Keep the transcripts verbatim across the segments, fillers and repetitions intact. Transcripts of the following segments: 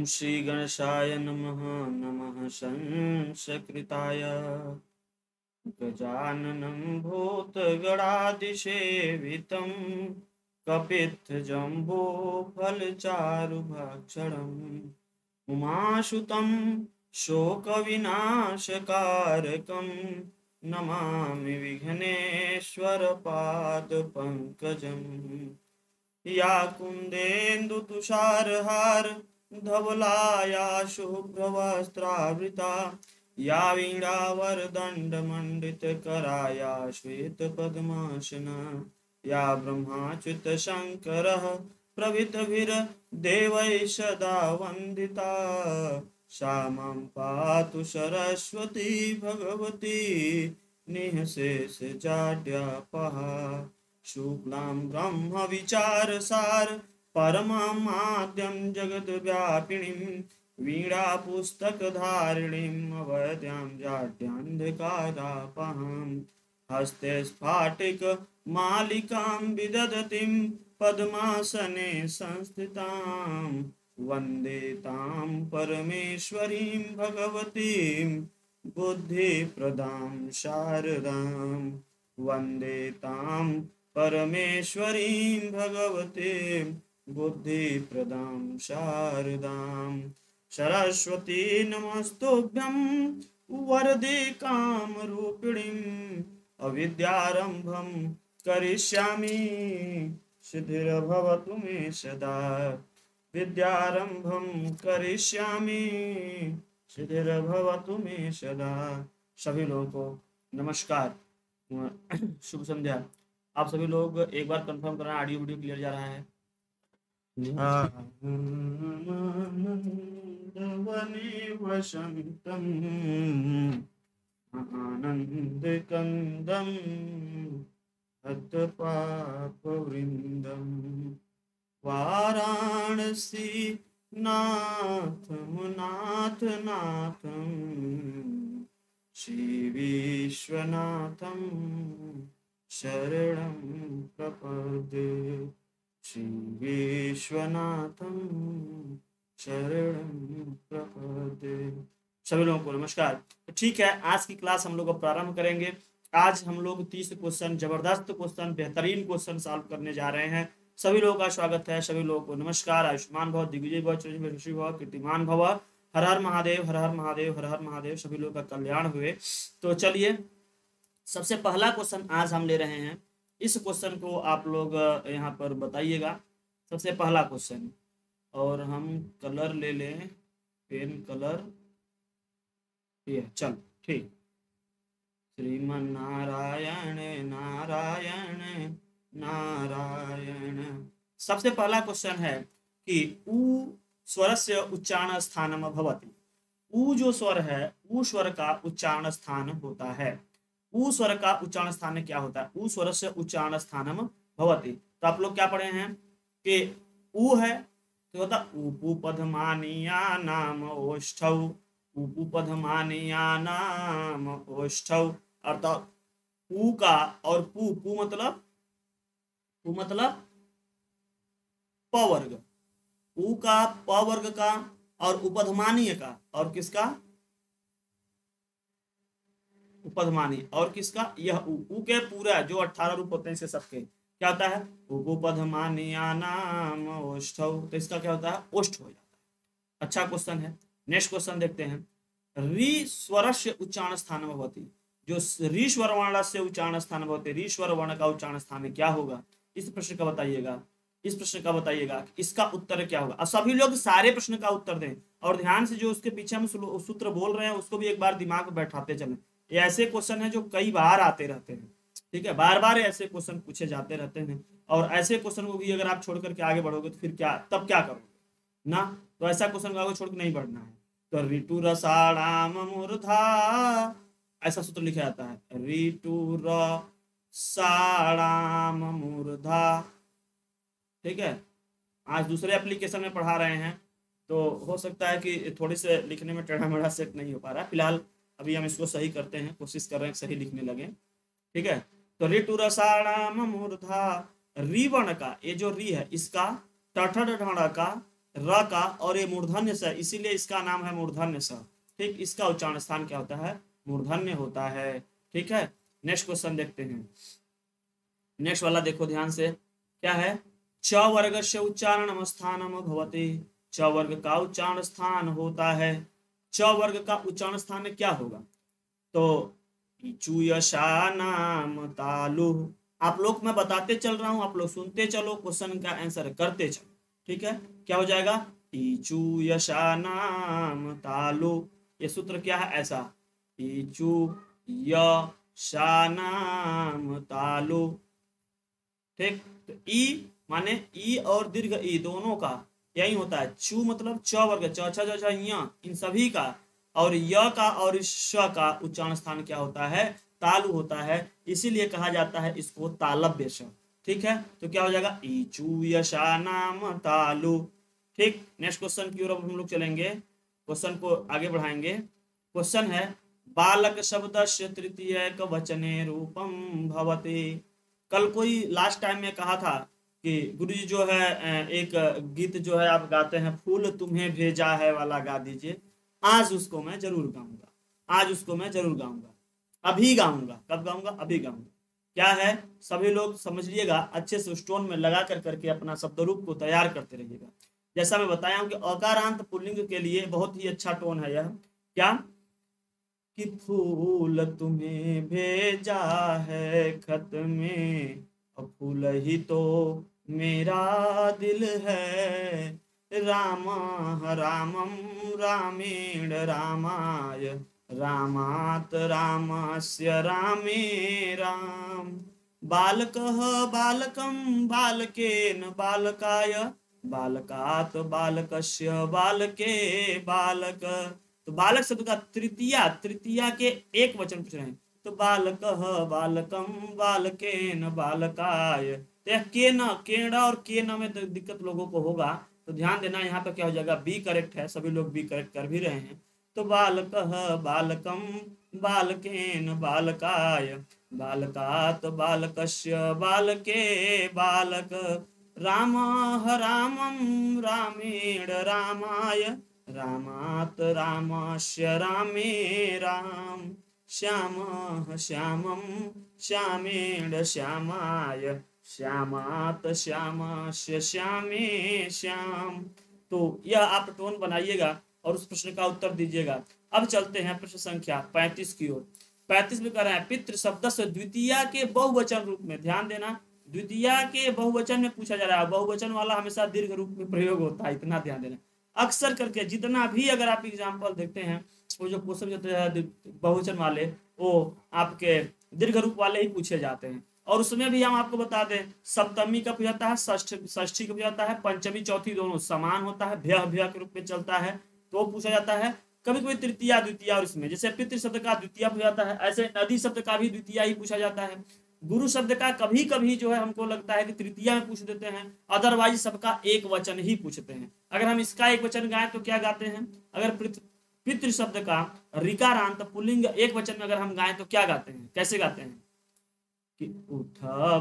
श्री गणेशाय नमः। नमः संसकृताय गजाननं भूतगणाधिसेवितं कपित्थजम्बोफलचारुभक्षणम् उमासुतं शोकविनाशकारकं नमामि विघ्नेश्वरपादपङ्कजम्। या कुन्देन्दुतुषारहार धवलाया शुभ्रवस्त्रावृता या वीणावरदण्डमण्डितकराया श्वेतपद्मासना या ब्रह्माच्युतशङ्करः प्रभृतिभिर्देवैः सदा वन्दिता सा मां पातु सरस्वती भगवती निःशेषजाड्यापहा। शुक्लां ब्रह्म विचारसार परमाद्यं जगद्व्यापिनीं वीणापुस्तकधारिणीम् अवद्यां जाड्यान्धकारापहां। हस्ते स्फाटिकमालिकां विदधतीं पद्मासने संस्थितां वन्दे तां परमेश्वरीं भगवतीं बुद्धिप्रदां शारदां। वन्दे तां परमेश्वरीं भगवतीं बुद्धिप्रदां शारदां। सरस्वती नमस्तुभ्यं वरदे कामरूपिणीम् अविद्यारम्भं करिष्यामि सिद्धिर्भवतु मे सदा। विद्यारम्भं करिष्यामि सिद्धिर्भवतु मे सदा। सभी लोगों को नमस्कार, शुभ संध्या। आप सभी लोग एक बार कंफर्म करना ऑडियो वीडियो क्लियर जा रहा है। वने वसंतम आनंद कंदम पापवृंदम वाराणसी नाथम नाथ नाथम श्री विश्वनाथं शरणं प्रपद्ये। श्री विश्वनाथं शरणं प्रपद्ये। सभी लोगों को नमस्कार। तो ठीक है, आज की क्लास हम लोग अब प्रारंभ करेंगे। आज हम लोग तीस क्वेश्चन, जबरदस्त क्वेश्चन, बेहतरीन क्वेश्चन सॉल्व करने जा रहे हैं। सभी लोगों का स्वागत है, सभी लोगों को नमस्कार। आयुष्मान भव, दिग्विजय भव, चिरंजीवी यशस्वी भव, कीर्तिमान भव। हर हर महादेव, हर हर महादेव, हर हर महादेव। सभी लोगों का कल्याण हुए। तो चलिए, सबसे पहला क्वेश्चन आज हम ले रहे हैं। इस क्वेश्चन को आप लोग यहाँ पर बताइएगा। सबसे पहला क्वेश्चन, और हम कलर ले लें, पेन कलर ये। चल ठीक। श्रीमन नारायण नारायण नारायण। सबसे पहला क्वेश्चन है कि ऊ स्वरस्य उच्चारण स्थानम भवति। ऊ जो स्वर है, ऊ स्वर का उच्चारण स्थान होता है। ऊ स्वर का उच्चारण स्थान क्या होता है? ऊ स्वरस्य उच्चारण स्थानम भवति। तो आप लोग क्या पढ़े हैं कि ऊ है तो होता ऊपू पधमानिया नाम ओष्ठौ। ऊपू पधमानिया नाम ओष्ठौ। अर्थात ऊ का और पू, पू मतलब पू मतलब प वर्ग। ऊ का, प वर्ग का, और उपधमानीय का, और किसका? उपधमानीय, और किसका? यह ऊ। ऊ के पूरा जो अठारह रूप होते हैं इसे सबके क्या होता है? उपधमानिया नाम ओष्ठौ। तो इसका क्या होता है? ओष्ठ हो जाता है। अच्छा क्वेश्चन है। नेक्स्ट क्वेश्चन देखते हैं। री स्वरस्य उच्चारण स्थान भवति। जो री स्वर वर्ण से उच्चारण स्थान भवति, री स्वर वर्ण का उच्चारण स्थान क्या होगा? इस प्रश्न का बताइएगा। इस प्रश्न का बताइएगा इसका उत्तर क्या होगा। अब सभी लोग सारे प्रश्न का उत्तर दें, और ध्यान से जो उसके पीछे हम सूत्र बोल रहे हैं उसको भी एक बार दिमाग में बैठाते चलें। ये ऐसे क्वेश्चन है जो कई बार आते रहते हैं, ठीक है, बार बार ऐसे क्वेश्चन पूछे जाते रहते हैं। और ऐसे क्वेश्चन को भी अगर आप छोड़ करके आगे बढ़ोगे तो फिर क्या, तब क्या करोगे ना? तो ऐसा क्वेश्चन को आगे छोड़ के नहीं बढ़ना है। तो ऋतु रसाणाम मूर्धा, ऐसा सूत्र लिखा जाता है। ऋतु रसाणाम मूर्धा, ठीक है। आज दूसरे एप्लीकेशन में पढ़ा रहे हैं तो हो सकता है कि थोड़ी से लिखने में टेढ़ा मेढ़ा सेट नहीं हो पा रहा। फिलहाल अभी हम इसको सही करते हैं, कोशिश कर रहे हैं सही लिखने लगे, ठीक है। तो ऋतु रसाणाम मूर्धा, री वर्ण का, ये जो री है इसका टठड़ ढाड़ा का र का, और ये मूर्धन्य स, इसीलिए इसका नाम है मूर्धन्य स। ठीक, इसका उच्चारण स्थान क्या होता है? मूर्धन्य होता है। ठीक है, नेक्स्ट क्वेश्चन देखते हैं। नेक्स्ट वाला देखो ध्यान से, क्या है? च वर्ग से उच्चारण स्थानम भवति। च वर्ग का उच्चारण स्थान होता है। च वर्ग का उच्चारण स्थान क्या होगा? तो इचु यशा नाम तालु। आप लोग, मैं बताते चल रहा हूं, आप लोग सुनते चलो, क्वेश्चन का आंसर करते चलो। ठीक है, क्या हो जाएगा? इचु यशा नाम तालु। ये सूत्र क्या है? ऐसा, इचु यशा नाम तालु। ठीक, तो ई माने ई और दीर्घ ई दोनों का यही होता है। चू मतलब च वर्ग, च छ ज छ य, इन सभी का, और य का और श का उच्चारण स्थान क्या होता है? तालु होता है। इसीलिए कहा जाता है इसको तालव्य श। ठीक है, तो क्या हो जाएगा? ईचू यशा नाम तालु। ठीक, नेक्स्ट क्वेश्चन की ओर हम लोग चलेंगे, क्वेश्चन को आगे बढ़ाएंगे। क्वेश्चन है, बालक शब्दस्य तृतीय वचने रूपम भवति। कल कोई लास्ट टाइम में कहा था कि गुरुजी जो है एक गीत जो है आप गाते हैं, फूल तुम्हें भेजा है वाला गा दीजिए। आज उसको मैं जरूर गाऊंगा, आज उसको मैं जरूर गाऊंगा, अभी गाऊंगा। कब गाऊंगा? अभी गाऊंगा। क्या है? सभी लोग समझिएगा, अच्छे से स्टोन में लगा कर करके अपना शब्द रूप को तैयार करते रहिएगा। जैसा मैं बताया हूं कि अकारांत पुल्लिंग के लिए बहुत ही अच्छा टोन है यह। क्या कि फूल तुम्हें भेजा है खत में, और फूल ही तो मेरा दिल है। राम रामम रामेण रामाय, रामात रामस्य रामे राम। बालकः बालकं बालकेन बालकाय, बालकात बालकस्य बालके बालक। तो बालक शब्द का तृतीया, तृतीया के एक वचन पूछ रहे हैं, तो बालकः बालकम बालकेन बालकाय। तो यह के न, केण और के न में दिक्कत लोगों को होगा, तो ध्यान देना। यहाँ पे क्या हो जाएगा? बी करेक्ट है, सभी लोग बी करेक्ट कर भी रहे हैं। तो बालकः बालकम बालकेन बालकाय, बालकात बालकस्य बालके बालक। राम रामम रामेण रामाय, रामात रामस्य रामे राम। श्याम श्यामम श्यामेण श्यामाय, श्यामात श्यामस्य श्यामे श्याम। तो यह आप टोन बनाइएगा और उस प्रश्न का उत्तर दीजिएगा। अब चलते हैं प्रश्न संख्या पैंतीस की ओर। पैंतीस में कर रहे हैं, पितृ शब्द से द्वितीया के बहुवचन रूप में। ध्यान देना, द्वितीया के बहुवचन में पूछा जा रहा है। बहुवचन वाला हमेशा दीर्घ रूप में प्रयोग होता है, इतना ध्यान देना। अक्सर करके जितना भी अगर आप एग्जाम्पल देखते हैं, वो जो क्वेश्चन जो है बहुवचन वाले, वो आपके दीर्घ रूप वाले ही पूछे जाते हैं। और उसमें भी हम आपको बता दें, सप्तमी कब हो जाता है, षष्ठी कब हो जाता है, पंचमी चौथी दोनों समान होता है, भय भय के रूप में चलता है, तो पूछा जाता है। कभी कभी तृतीया द्वितीया, और इसमें जैसे पितृ शब्द का द्वितीया हो जाता है, ऐसे नदी शब्द का भी द्वितीया ही पूछा जाता है। गुरु शब्द का कभी कभी जो है हमको लगता है कि तृतीया में पूछ देते हैं, अदरवाइज सबका एक वचन ही पूछते हैं। अगर हम इसका एक वचन गाएं तो क्या गाते हैं? अगर पितृ शब्द का ऋकारांत पुल्लिंग एक वचन में अगर हम गाएं तो क्या गाते हैं, कैसे गाते हैं? कि उठ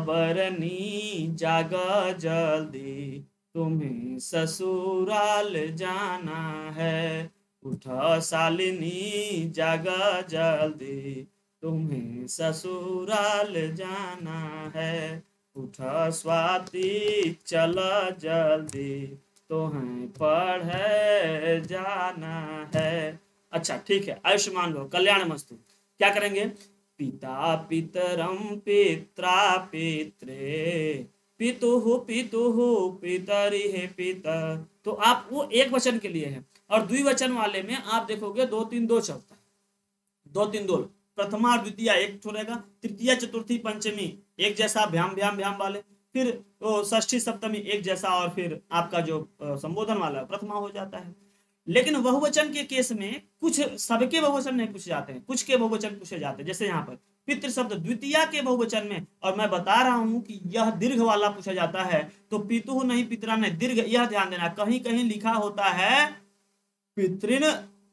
बरनी जाग जल्दी, तुम्हें ससुराल जाना है। उठ शालिनी जाग जल्दी, तुम्हें ससुराल जाना है। उठ स्वाति चल जल्दी, तुम्हें पढ़े जाना है। अच्छा ठीक है, आयुष्मान भव कल्याण मस्तु। क्या करेंगे? पिता पितरम पित्रा पित्रे, पितुहु पितुहु पितरिहि पितर। तो आप वो एक वचन के लिए है, और द्विवचन वाले में आप देखोगे दो तीन दो चलता है, दो तीन दो। प्रथमा और द्वितीय एक छोड़ेगा, तृतीय चतुर्थी पंचमी एक जैसा, भ्याम भ्याम भ्याम वाले, फिर वो षष्ठी सप्तमी एक जैसा, और फिर आपका जो संबोधन वाला प्रथमा हो जाता है। लेकिन बहुवचन के केस में कुछ सबके बहुवचन नहीं पूछे जाते हैं, कुछ के बहुवचन पूछे जाते हैं। जैसे यहाँ पर पितृ शब्द द्वितीया के बहुवचन में, और मैं बता रहा हूं कि यह दीर्घ वाला पूछा जाता है, तो पितु नहीं पितरा नहीं, दीर्घ। यह ध्यान देना, कहीं कहीं लिखा होता है पितृन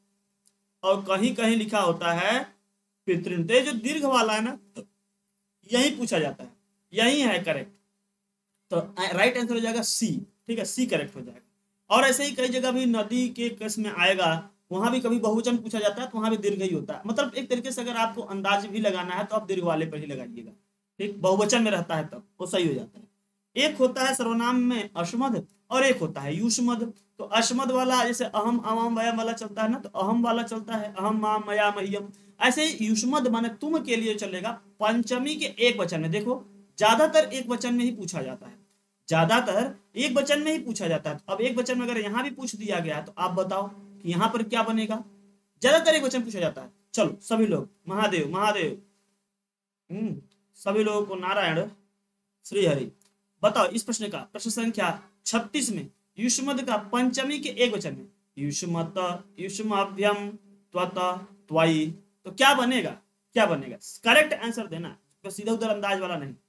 और कहीं कहीं लिखा होता है पितृन। तो जो दीर्घ वाला है ना, यही पूछा जाता है, यही है करेक्ट। तो राइट आंसर हो जाएगा सी। ठीक है, सी करेक्ट हो जाएगा। और ऐसे ही कई जगह भी नदी के केस में आएगा, वहां भी कभी बहुवचन पूछा जाता है तो वहां भी दीर्घ ही होता है। मतलब एक तरीके से अगर आपको अंदाज भी लगाना है तो आप दीर्घ वाले पर ही लगाइएगा, ठीक, बहुवचन में रहता है तब वो सही हो जाता है। एक होता है सर्वनाम में अश्मद और एक होता है युष्मद। तो अश्मद वाला जैसे अहम अमम वयम वाला चलता है ना, तो अहम वाला चलता है अहम माम मया मह्यम। ऐसे ही युष्मद माने तुम के लिए चलेगा पंचमी के एक वचन में। देखो ज्यादातर एक वचन में ही पूछा जाता है, ज्यादातर एक वचन में ही पूछा जाता है। अब एक वचन में अगर यहाँ भी पूछ दिया गया तो आप बताओ कि यहाँ पर क्या बनेगा। ज्यादातर एक वचन पूछा जाता है। चलो सभी लोग महादेव महादेव, हम्म सभी लोगों को नारायण श्री हरि। बताओ इस प्रश्न का प्रश्न संख्या छत्तीस में युष्मद का पंचमी के एक वचन में युष्मत युष्माभ्यम त्वत त्वयि, तो क्या बनेगा, क्या बनेगा? करेक्ट आंसर देना, तो सीधा उधर अंदाज वाला नहीं।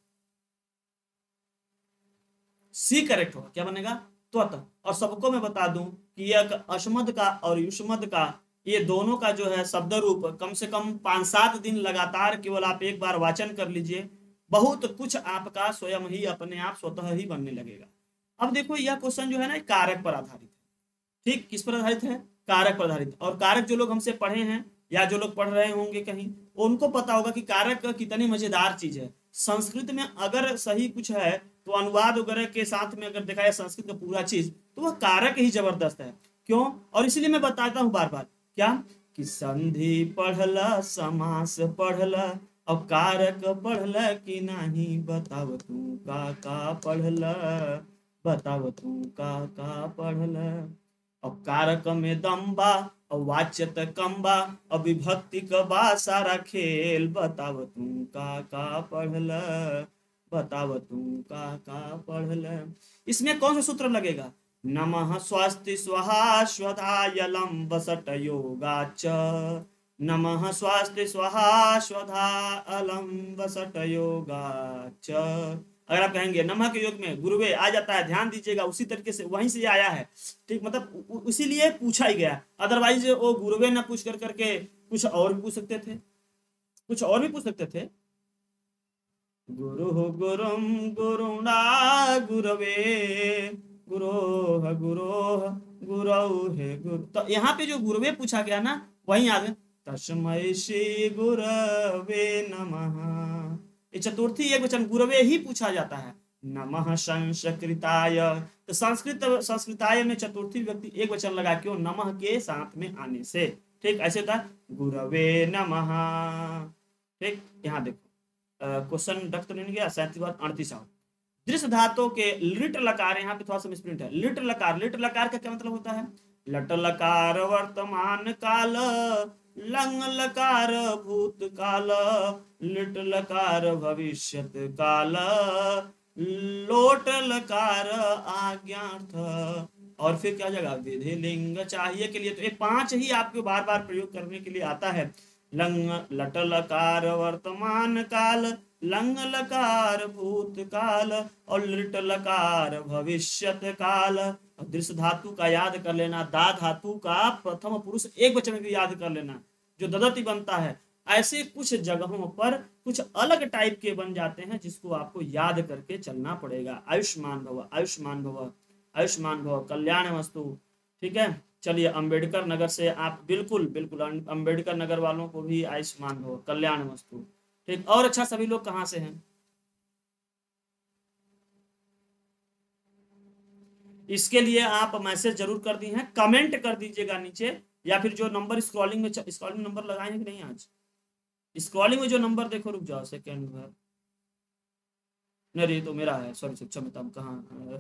सी करेक्ट होगा, क्या बनेगा? त्वत। और सबको मैं बता दूं कि यह अश्मद का और युष्मद का ये दोनों का जो है शब्द रूप कम से कम पांच सात दिन लगातार केवल आप एक बार वाचन कर लीजिए, बहुत कुछ आपका स्वयं ही अपने आप स्वतः ही बनने लगेगा। अब देखो यह क्वेश्चन जो है ना कारक पर आधारित है। ठीक, किस पर आधारित है? कारक पर आधारित। और कारक जो लोग हमसे पढ़े हैं या जो लोग पढ़ रहे होंगे कहीं, उनको पता होगा कि कारक कितनी मजेदार चीज है। संस्कृत में अगर सही कुछ है तो अनुवाद वगैरह के साथ में अगर देखा जाए संस्कृत का पूरा चीज, तो वह कारक ही जबरदस्त है। क्यों? और इसलिए मैं बताता हूँ बार बार, क्या कि संधि पढ़ला, समास पढ़ला और कारक पढ़ला कि नहीं, बताव तू का का पढ़ला, बताव तू का का पढ़ला। और कारक में दम्बा और वाच्यत कम्बा और विभक्ति का बा सारा खेल, बताव तू का का पढ़ला, बताव तू का का पढ़ला। इसमें कौन सा सूत्र लगेगा? नमः स्वस्ति स्वाहा स्वधायलम वसट योगाच, नमः स्वस्ति स्वाहा स्वधा अलम वसट योगाच। अगर आप कहेंगे नमः के योग में गुरुवे आ जाता है, ध्यान दीजिएगा उसी तरीके से वहीं से आया है, ठीक, मतलब इसीलिए पूछा ही गया। अदरवाइज वो गुरुवे ना पूछ कर करके कुछ और भी पूछ सकते थे, कुछ और भी पूछ सकते थे। गुरु गुरुम गुरुणा गुरवे गुरोह गुरोह गुरौ है गुरु। तो यहाँ पे जो गुरुवे पूछा गया ना, वहीं आ गए तस्मै श्री गुरवे नमः। ये चतुर्थी एक वचन गुरवे ही पूछा जाता है। नमः संस्कृताय, तो संस्कृत संस्कृताय में चतुर्थी व्यक्ति एक वचन लगा, क्यों? नमः के साथ में आने से। ठीक, ऐसे था गुरवे नमः। ठीक, यहाँ देखो क्वेश्चन डक तो नहीं गया, सैंतीस बार अड़तीस आओ। दृश्य धातु के लिट लकार, यहाँ पे थोड़ा सा मिसप्रिंट है। लिट लकार, लिट लकार का क्या मतलब होता है? लट लकार वर्तमान काल, लंग लकार भूत काल, लिट लकार भविष्यत काल, लोट लकार आज्ञार्थ। और फिर क्या जगह विधि लिंग चाहिए के लिए, तो ये पांच ही आपको बार बार प्रयोग करने के लिए आता है। लंग लट लकार वर्तमान काल, लंग लकार भूत काल और लिट लकार भविष्यत काल। दृश्य धातु का याद कर लेना, दा धातु का प्रथम पुरुष एक वचन में भी याद कर लेना, जो ददति बनता है। ऐसे कुछ जगहों पर कुछ अलग टाइप के बन जाते हैं जिसको आपको याद करके चलना पड़ेगा। आयुष्मान भव, आयुष्मान भव, आयुष्मान भव, कल्याण वस्तु। ठीक है, चलिए अंबेडकर नगर से आप बिल्कुल बिल्कुल अंबेडकर नगर वालों को भी आयुष्मान भव, कल्याण वस्तु। ठीक, और अच्छा सभी लोग कहाँ से हैं? इसके लिए आप मैसेज जरूर कर दी हैं, कमेंट कर दीजिएगा नीचे, या फिर जो नंबर स्क्रॉलिंग में स्क्रॉलिंग नंबर लगाए हैं कि नहीं? आज स्क्रॉलिंग में जो नंबर देखो, रुक जाओ सेकंड भर, नहीं तो मेरा है, सॉरी सच्चा मतलब कहाँ,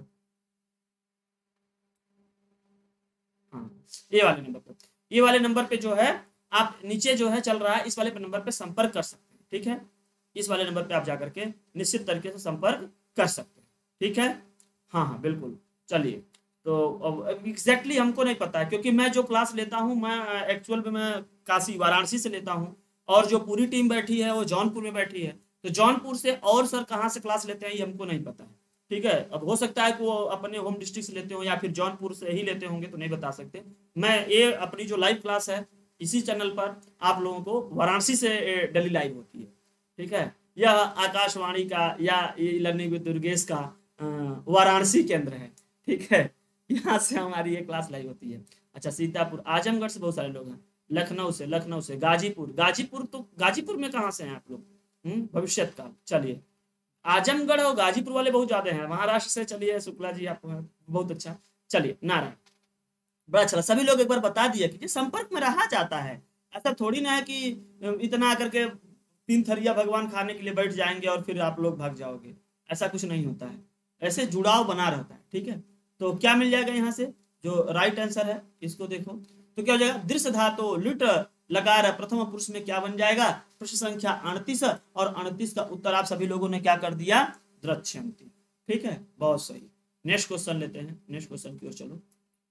हाँ ये वाले नंबर पे, ये वाले नंबर पे जो है आप नीचे जो है चल रहा है, इस वाले नंबर पे संपर्क कर सकते हैं। ठीक है, इस वाले नंबर पे आप जाकर के निश्चित तरीके से संपर्क कर सकते हैं। ठीक है, हाँ हाँ बिल्कुल। चलिए, तो एग्जैक्टली हमको नहीं पता है, क्योंकि मैं जो क्लास लेता हूँ मैं एक्चुअल में मैं काशी वाराणसी से लेता हूँ, और जो पूरी टीम बैठी है वो जौनपुर में बैठी है। तो जौनपुर से और सर कहाँ से क्लास लेते हैं ये हमको नहीं पता है। ठीक है, अब हो सकता है कि वो अपने होम डिस्ट्रिक्ट से लेते हो या फिर जौनपुर से ही लेते होंगे, तो नहीं बता सकते। मैं ये अपनी जो लाइव क्लास है इसी चैनल पर आप लोगों को वाराणसी से डेली लाइव होती है। ठीक है, यह आकाशवाणी का या लर्निंग विद दुर्गेश का वाराणसी केंद्र है। ठीक है, यहाँ से हमारी ये क्लास लाइव होती है। अच्छा, सीतापुर, आजमगढ़ से बहुत सारे लोग हैं, लखनऊ से, लखनऊ से, गाजीपुर, गाजीपुर तो गाजीपुर में कहाँ से हैं आप लोग? हम्म भविष्य का, चलिए। आजमगढ़ और गाजीपुर वाले बहुत ज्यादा हैं। महाराष्ट्र से चलिए शुक्ला जी, आप बहुत अच्छा। चलिए, नारायण, बड़ा अच्छा। सभी लोग एक बार बता दिया कि संपर्क में रहा जाता है। ऐसा थोड़ी ना है कि इतना करके तीन थरिया भगवान खाने के लिए बैठ जाएंगे और फिर आप लोग भाग जाओगे, ऐसा कुछ नहीं होता है। ऐसे जुड़ाव बना रहता है, ठीक है। तो क्या मिल जाएगा यहाँ से, जो राइट आंसर है इसको देखो तो क्या हो जाएगा, दृश्य धातु लिट लकार प्रथम पुरुष में क्या बन जाएगा, प्रश्न संख्या अड़तीस, और अड़तीस का उत्तर आप सभी लोगों ने क्या कर दिया, द्रक्ष्यंती। ठीक है, बहुत सही। नेक्स्ट क्वेश्चन लेते हैं, नेक्स्ट क्वेश्चन की ओर चलो।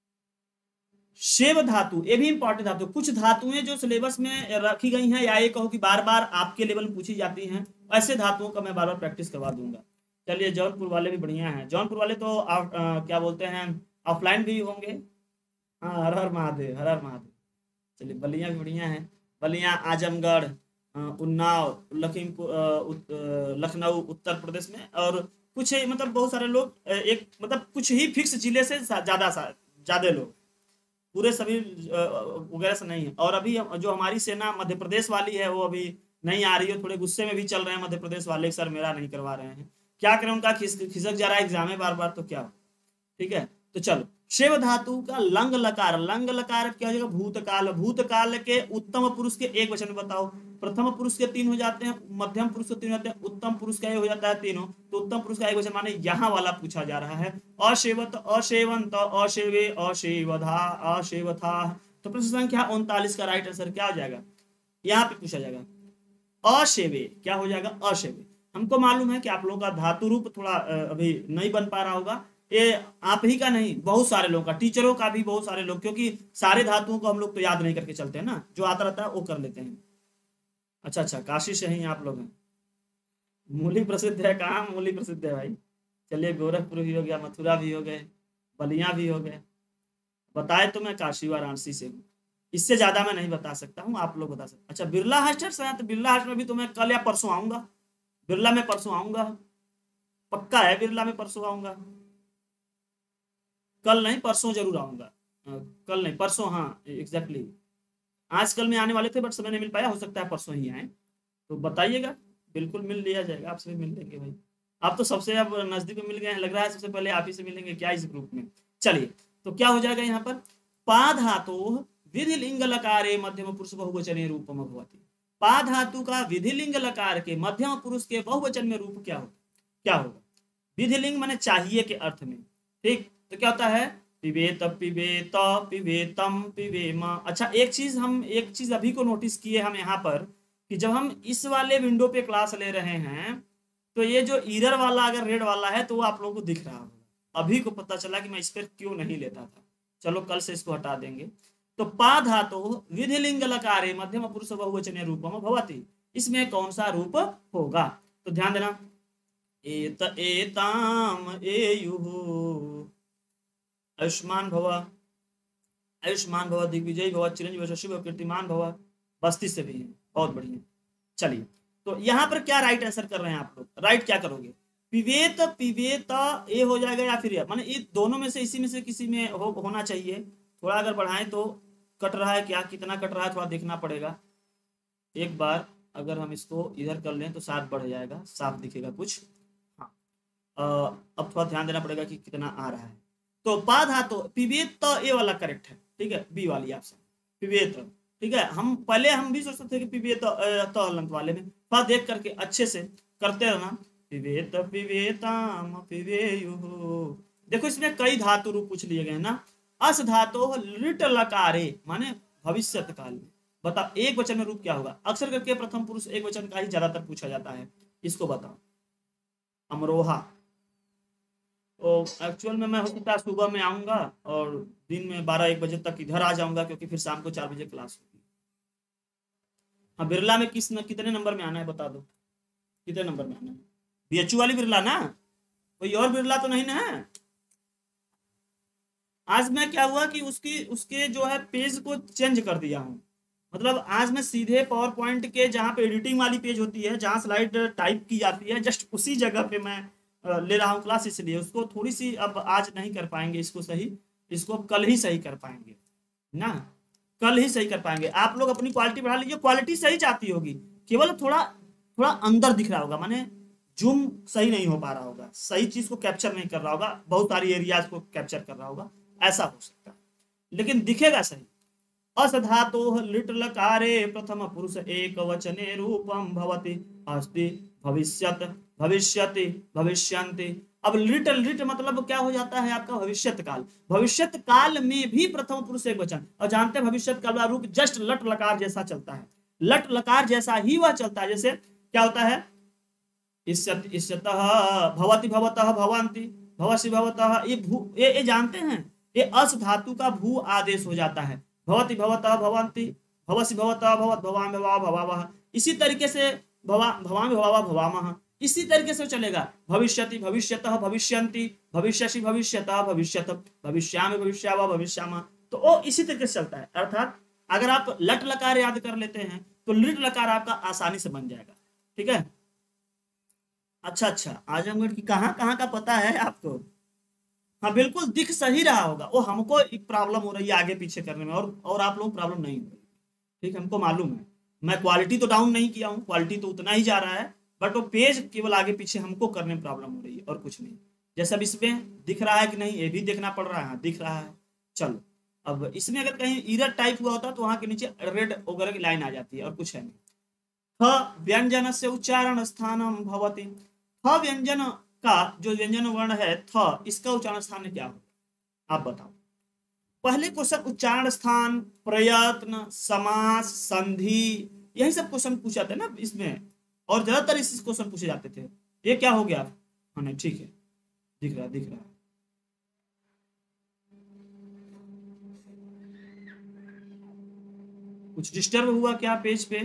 शेव धातु, ये भी इंपॉर्टेंट धातु। कुछ धातुएं जो सिलेबस में रखी गई हैं, या ये कहो कि बार बार आपके लेवल में पूछी जाती हैं, ऐसे धातुओं का मैं बार बार प्रैक्टिस करवा दूंगा। चलिए, जौनपुर वाले भी बढ़िया हैं। जौनपुर वाले तो आप आ, क्या बोलते हैं, ऑफलाइन भी होंगे। हाँ, हर हर महादेव, हर हर महादेव। चलिए, बलिया भी बढ़िया है। बलिया, आजमगढ़, उन्नाव, लखीमपुर, लखनऊ उत्तर प्रदेश में, और कुछ मतलब बहुत सारे लोग, एक मतलब कुछ ही फिक्स जिले से ज्यादा ज्यादा लोग, पूरे सभी वगैरह से नहीं है। और अभी जो हमारी सेना मध्य प्रदेश वाली है वो अभी नहीं आ रही है, थोड़े गुस्से में भी चल रहे हैं मध्य प्रदेश वाले, सर मेरा नहीं करवा रहे हैं। क्या करें, उनका खिसक जा रहा है एग्जाम में बार बार, तो क्या। ठीक है, तो चलो, शिव धातु का लंग लकार, लंग लकार क्या हो जाएगा, भूतकाल। भूतकाल के उत्तम पुरुष के एक वचन बताओ। प्रथम पुरुष के तीन हो जाते हैं, मध्यम पुरुष के तीन हो जाते हैं, उत्तम पुरुष का ये हो जाता है तीनों। तो उत्तम पुरुष का एक वचन माने यहाँ वाला पूछा जा रहा है, अशेवत, अशेवंत, अशेवे, अशेवधा, अशेवथा। तो प्रश्न संख्या उनतालीस का राइट आंसर क्या हो जाएगा, यहाँ पे पूछा जाएगा अशेवे। क्या हो जाएगा, अशेवे। हमको मालूम है कि आप लोगों का धातु रूप थोड़ा अभी नहीं बन पा रहा होगा, ये आप ही का नहीं, बहुत सारे लोगों का, टीचरों का भी बहुत सारे लोग, क्योंकि सारे धातुओं को हम लोग तो याद नहीं करके चलते हैं ना, जो आता रहता है वो कर लेते हैं। अच्छा अच्छा, काशी से ही आप लोग हैं। मूली प्रसिद्ध है, कहाँ मूली प्रसिद्ध है भाई। चलिए, गोरखपुर भी हो गया, मथुरा भी हो गए, बलिया भी हो गए। बताए तो मैं काशी वाराणसी से हूँ, इससे ज्यादा मैं नहीं बता सकता हूँ, आप लोग बता सकते। अच्छा, बिरला हास्टर से, तो बिरला हास्टर में भी तो मैं कल या परसों आऊंगा। बिरला में परसों आऊंगा, पक्का है, बिरला में परसों आऊंगा। कल नहीं, परसों जरूर आऊंगा। कल नहीं, परसों, हाँ एग्जैक्टली। आज कल में आने वाले थे बट समय नहीं मिल पाया, हो सकता है परसों ही आए। तो बताइएगा, बिल्कुल मिल लिया जाएगा, आपसे भी मिल लेंगे भाई। आप तो सबसे अब नजदीक में मिल गए हैं, लग रहा है सबसे पहले आप ही से मिलेंगे क्या इस ग्रुप में। चलिए, तो क्या हो जाएगा यहाँ पर, पा धातु विधि लिंग लकारे मध्यम पुरुष बहुवचने रूपम भवति। पा धातु का विधि लिंग लकार के मध्यम पुरुष के बहुवचन में रूप क्या होगा, क्या होगा। विधि लिंग माने चाहिए के अर्थ में, ठीक। तो क्या होता है, पिबेत, पिबेत, पिबेतम, पिबेमा। अच्छा, एक चीज हम एक चीज अभी को नोटिस किए हम यहाँ पर, कि जब हम इस वाले विंडो पे क्लास ले रहे हैं, तो ये जो ईरर वाला अगर रेड वाला है तो वो आप लोगों को दिख रहा होगा। अभी को पता चला कि मैं इस पर क्यों नहीं लेता था। चलो, कल से इसको हटा देंगे। तो पा धातु विधि लिंग लकारे मध्यम पुरुष बहुवचने रूपम भवति, इसमें कौन सा रूप होगा। तो ध्यान देना, एत, एताम, एयुः, आयुष्मान भव, आयुष्मान भव, दिग्विजयी भव, चिरंजीव शशि भव, कीर्तिमान भव। बस्ती से भी है, बहुत बढ़िया। चलिए, तो यहाँ पर क्या राइट आंसर कर रहे हैं आप लोग, राइट क्या करोगे, पिबेत, पिबेत ए हो जाएगा, या फिर माने ये दोनों में से इसी में से किसी में हो, होना चाहिए। थोड़ा अगर बढ़ाएं तो कट रहा है क्या, कितना कट रहा है थोड़ा देखना पड़ेगा। एक बार अगर हम इसको इधर कर लें तो साथ बढ़ जाएगा, साफ दिखेगा कुछ। हाँ, अब थोड़ा ध्यान देना पड़ेगा कि कितना आ रहा है। तो पा धातु पिबेत, तो ए वाला करेक्ट है, ठीक है, बी वाली ऑप्शन पिबेत। ठीक है, हम पहले हम भी सोचते थे कि पिबेत तो अलंत वाले में, थोड़ा देख करके अच्छे से करते रहना। पिबेत, पिबेताम, पिबेयुः। देखो, इसमें कई धातु रूप पूछ लिए गए ना। अस धातु लिट लकारे माने भविष्य काल में, बताओ एक वचन में रूप क्या होगा। अक्सर करके प्रथम पुरुष एक वचन का ही ज्यादातर पूछा जाता है, इसको बताओ। अमरोहा। तो एक्चुअल में मैं हो सकता है सुबह में आऊंगा और दिन में बारह एक बजे तक इधर आ जाऊंगा, क्योंकि फिर शाम को चार बजे क्लास होगी। हाँ, बिरला में किस न, कितने नंबर में आना है बता दो, कितने नंबर में आना है। बीएचयू वाली बिरला ना, कोई और बिरला तो नहीं ना है। आज मैं क्या हुआ कि उसकी उसके जो है पेज को चेंज कर दिया हूँ। मतलब आज मैं सीधे पावर पॉइंट के जहाँ पे एडिटिंग वाली पेज होती है, जहाँ स्लाइड टाइप की जाती है, जस्ट उसी जगह पे मैं ले रहा हूँ क्लास, इसलिए उसको थोड़ी सी अब आज नहीं कर पाएंगे इसको सही, इसको अब कल ही सही कर पाएंगे ना, कल ही सही कर पाएंगे। आप लोग अपनी क्वालिटी बढ़ा लीजिए, क्वालिटी सही जाती होगी, केवल थोड़ा थोड़ा अंदर दिख रहा होगा, माने जूम सही नहीं हो पा रहा होगा, सही चीज को कैप्चर नहीं कर रहा होगा, बहुत सारी एरियाज को कैप्चर कर रहा होगा, ऐसा हो सकता है, लेकिन दिखेगा सही। असधातोः लिट् लकारे प्रथम पुरुष एक वचने रूपम भवति अस्ति भविष्यत भविष्यति भविष्यन्ति। अब लिट लिट मतलब क्या हो जाता है आपका भविष्यत काल, भविष्यत काल में भी प्रथम पुरुष एक वचन, और जानते हैं भविष्यत काल का रूप जस्ट लट लकार जैसा चलता है, लट लकार जैसा ही वह चलता है। जैसे क्या होता है, इष्यत इष्यतः भवति भवतः भवन्ति भवसि भवतः, ये भू ये, ये जानते हैं ये अस धातु का भू आदेश हो जाता है, भवति भवतः भवन्ति भवसि भवतः भवत भवामि भवा भवावः। इसी तरीके से भवा भवामि भवावः भवामः, इसी तरीके से चलेगा। भविष्यति भविष्यतः भविष्यन्ति भविष्यसि भविष्यतः भविष्यत भविष्यामि भविष्यावः भविष्यामः, तो वो इसी तरीके से चलता है। अर्थात अगर आप लट लकार याद कर लेते हैं तो लिट लकार आपका आसानी से बन जाएगा, ठीक है। अच्छा अच्छा, आजमगढ़ की कहाँ कहाँ का पता है आपको? हाँ बिल्कुल, दिख सही रहा होगा, वो हमको एक प्रॉब्लम हो रही है आगे पीछे करने में, और और आप लोग प्रॉब्लम नहीं हो रही, ठीक है, हमको मालूम है। मैं क्वालिटी तो डाउन नहीं किया हूँ, क्वालिटी तो उतना ही जा रहा है, बट वो पेज केवल आगे पीछे हमको करने में प्रॉब्लम हो रही है और कुछ नहीं। जैसे अब इसमें दिख रहा है कि नहीं, ये भी देखना पड़ रहा है, दिख रहा है। चलो अब इसमें अगर कहीं इरर टाइप हुआ होता तो वहां के नीचे रेड वगैरह की लाइन आ जाती है, और कुछ है नहीं। थ व्यंजन से उच्चारण स्थानम भवति, थ व्यंजन का जो व्यंजन वर्ण है थ, इसका उच्चारण स्थान क्या होगा आप बताओ। पहले क्वेश्चन उच्चारण स्थान, प्रयत्न, समास, संधि, यही सब क्वेश्चन पूछे जाते हैं ना इसमें, और ज्यादातर इस क्वेश्चन पूछे जाते थे। ये क्या हो गया? हाँ नहीं ठीक है, दिख रहा है दिख रहा है। कुछ डिस्टर्ब हुआ क्या पेज पे?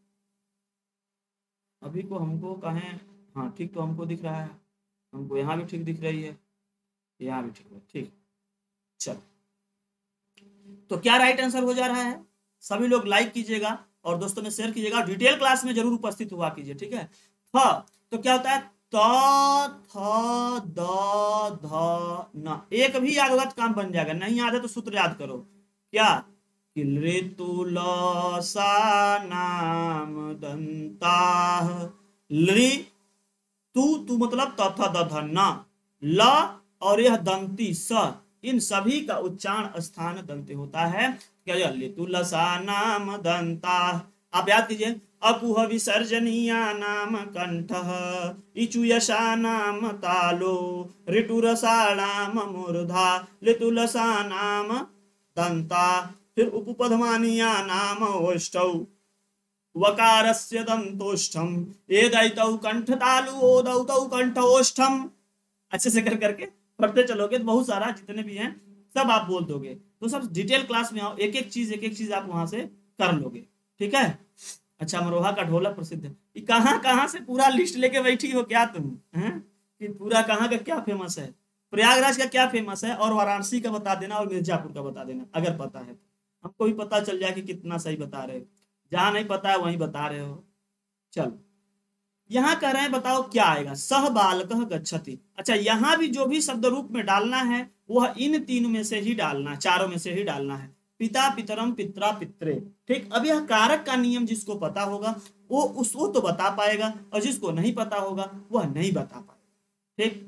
अभी को हमको कहें, हाँ ठीक तो हमको दिख रहा है, हमको यहाँ भी ठीक दिख रही है, यहाँ भी ठीक है, ठीक। चलो तो क्या राइट आंसर हो जा रहा है? सभी लोग लाइक कीजिएगा और दोस्तों में शेयर कीजिएगा, डिटेल क्लास में जरूर उपस्थित हुआ कीजिए, ठीक है। थ तो क्या होता है? त थ द ध न, एक भी याद होगा तो काम बन जाएगा, नहीं याद है तो सूत्र याद करो। क्या? कि ऋतु ल सा नाम दंताः, लि तू तू मतलब त थ द ध न, ल और यह दंती स, इन सभी का उच्चारण स्थान दंते होता है। क्या? लितु लसा नाम दंता। आप याद कीजिए, अकुह विसर्जनीया नाम कंठः, इचु यशा नाम तालो, ऋतुरसाणाम मूर्धा, लितु लसा नाम दंता। फिर उपपदमानीया नाम ओष्ठौ, वकारस्य दंतोष्ठम, एदैतौ कंठतालु ओदौतौ कंठोष्ठम। अच्छे से कर करके पढ़ते चलोगे तो बहुत सारा जितने भी हैं सब आप बोल दोगे, तो सब डिटेल क्लास में आओ, एक एक चीज एक एक चीज आप वहां से कर लोगे, ठीक है। अच्छा, अमरोहा का ढोलक प्रसिद्ध है, कहाँ कहाँ से पूरा लिस्ट लेके बैठी हो क्या तुम हैं? कि पूरा कहाँ का क्या फेमस है, प्रयागराज का क्या फेमस है, और वाराणसी का बता देना, और मिर्जापुर का बता देना अगर पता है, हमको भी पता चल जाए कि कितना सही बता रहे हो। जहाँ नहीं पता है वहीं बता रहे हो। चलो यहाँ कह रहे हैं बताओ क्या आएगा, सह बालकः गच्छति। अच्छा, यहाँ भी जो भी शब्द रूप में डालना है वह इन तीन में से ही डालना, चारों में से ही डालना है। पिता पितरम पित्रा पित्रे, ठीक। अब यह कारक का नियम जिसको पता होगा वो उसको तो बता पाएगा, और जिसको नहीं पता होगा वह नहीं बता पाएगा, ठीक।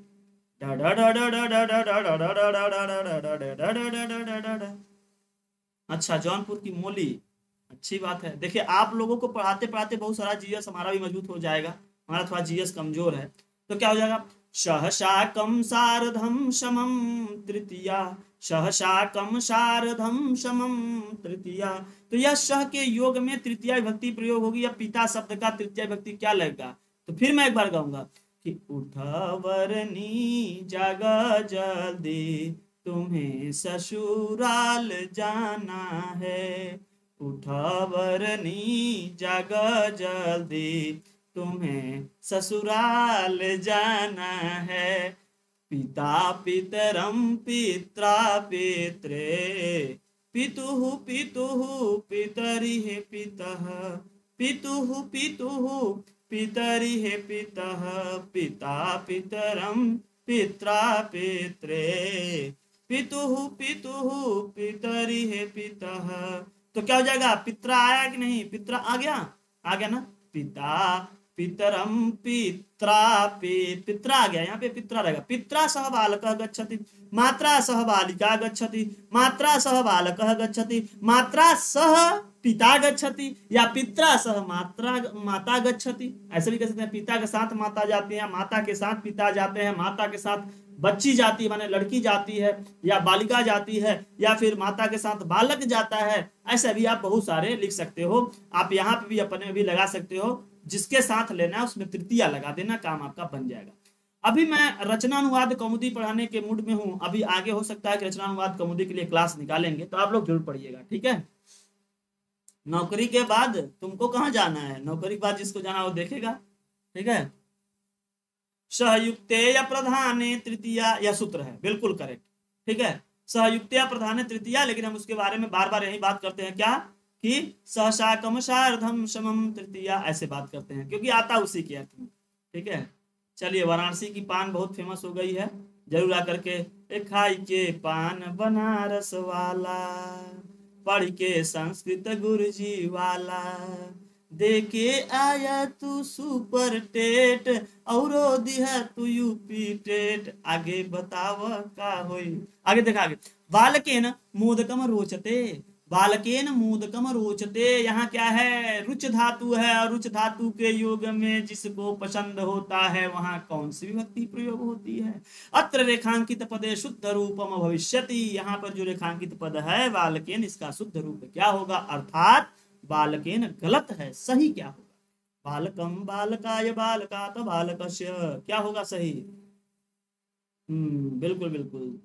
अच्छा, जौनपुर की मोली, अच्छी बात है। देखिए आप लोगों को पढ़ाते पढ़ाते बहुत सारा जीएस हमारा भी मजबूत हो जाएगा, हमारा थोड़ा जीएस कमजोर है, तो क्या हो जाएगा? सहशाकम सार्धम समम तृतीया, सहशाकम सार्धम समम तृतीया। तो यह सह के योग में तृतीया विभक्ति प्रयोग होगी, या पिता शब्द का तृतीया विभक्ति क्या लगेगा? तो फिर मैं एक बार गाऊंगा कि उठवरनी जागा जल्दी, तुम्हें ससुराल जाना है, उठवरनी जागा जल्दी, तुम्हें ससुराल जाना है। पिता पितरम पित्रा पित्रे, पितुः पितुः पितरिः पितः, पितुः पितुः पितरिः पितः, पिता पितरम पित्रा पित्रे, पितुहु पितुहु पितरी है पितः। तो क्या हो जाएगा, पित्रा आया कि नहीं, पित्रा आ गया, आ गया ना, पिता पितरम पित्रा पित, पित्रा आ गया, यहाँ पे पित्रा रहेगा। पित्रा सह बालकः गच्छति, मात्रा सह बालिका गच्छति, मात्रा सह बालकः गच्छति, मात्रा सह पिता गच्छति, या पित्रा सह मात्रा माता गच्छति। ऐसे भी कह सकते हैं, पिता के साथ माता जाती है, माता के साथ पिता जाते हैं, माता के साथ बच्ची जाती है माने लड़की जाती है, या बालिका जाती है, या फिर माता के साथ बालक जाता है। ऐसे भी आप बहुत सारे लिख सकते हो। आप यहाँ पे भी अपने में भी लगा सकते हो, जिसके साथ लेना है उसमें तृतीया लगा देना, काम आपका बन जाएगा। अभी मैं रचनानुवाद कौमुदी पढ़ाने के मूड में हूँ, अभी आगे हो सकता है कि रचनानुवाद कौमुदी के लिए क्लास निकालेंगे, तो आप लोग जरूर पढ़िएगा, ठीक है। नौकरी के बाद तुमको कहाँ जाना है, नौकरी के बाद जिसको जाना वो देखेगा, ठीक है। सहयुक्ते या प्रधाने तृतीया, यह सूत्र है, बिल्कुल करेक्ट, ठीक है। सहयुक्ते या प्रधाने तृतीया, लेकिन हम उसके बारे में बार बार यही बात करते हैं क्या, कि सहसाकम सार्धम समम तृतीया, ऐसे बात करते हैं क्योंकि आता उसी के अर्थ में, ठीक है। चलिए, वाराणसी की पान बहुत फेमस हो गई है, जरूर आकर के खाई के पान बनारस वाला, पढ़ के संस्कृत गुरुजी वाला, देखे आया तू सुपर टेट औरो दिया तू यूपी टेट, आगे बताव का होई, आगे देखा आगे। बालकेन मोदकम रोचते, बालकेन मोदकम रोचते, यहाँ क्या है, रुच धातु है, और रुच धातु के योग में जिसको पसंद होता है वहां कौन सी विभक्ति प्रयोग होती है। अत्र रेखांकित पदे शुद्ध रूपम भविष्यति, यहाँ पर जो रेखांकित पद है बालकेन, इसका शुद्ध रूप क्या होगा, अर्थात बालकेन गलत है, सही क्या होगा, बालकम बालकाय बालकात बालकस्य, क्या होगा सही, हम्म बिल्कुल बिल्कुल,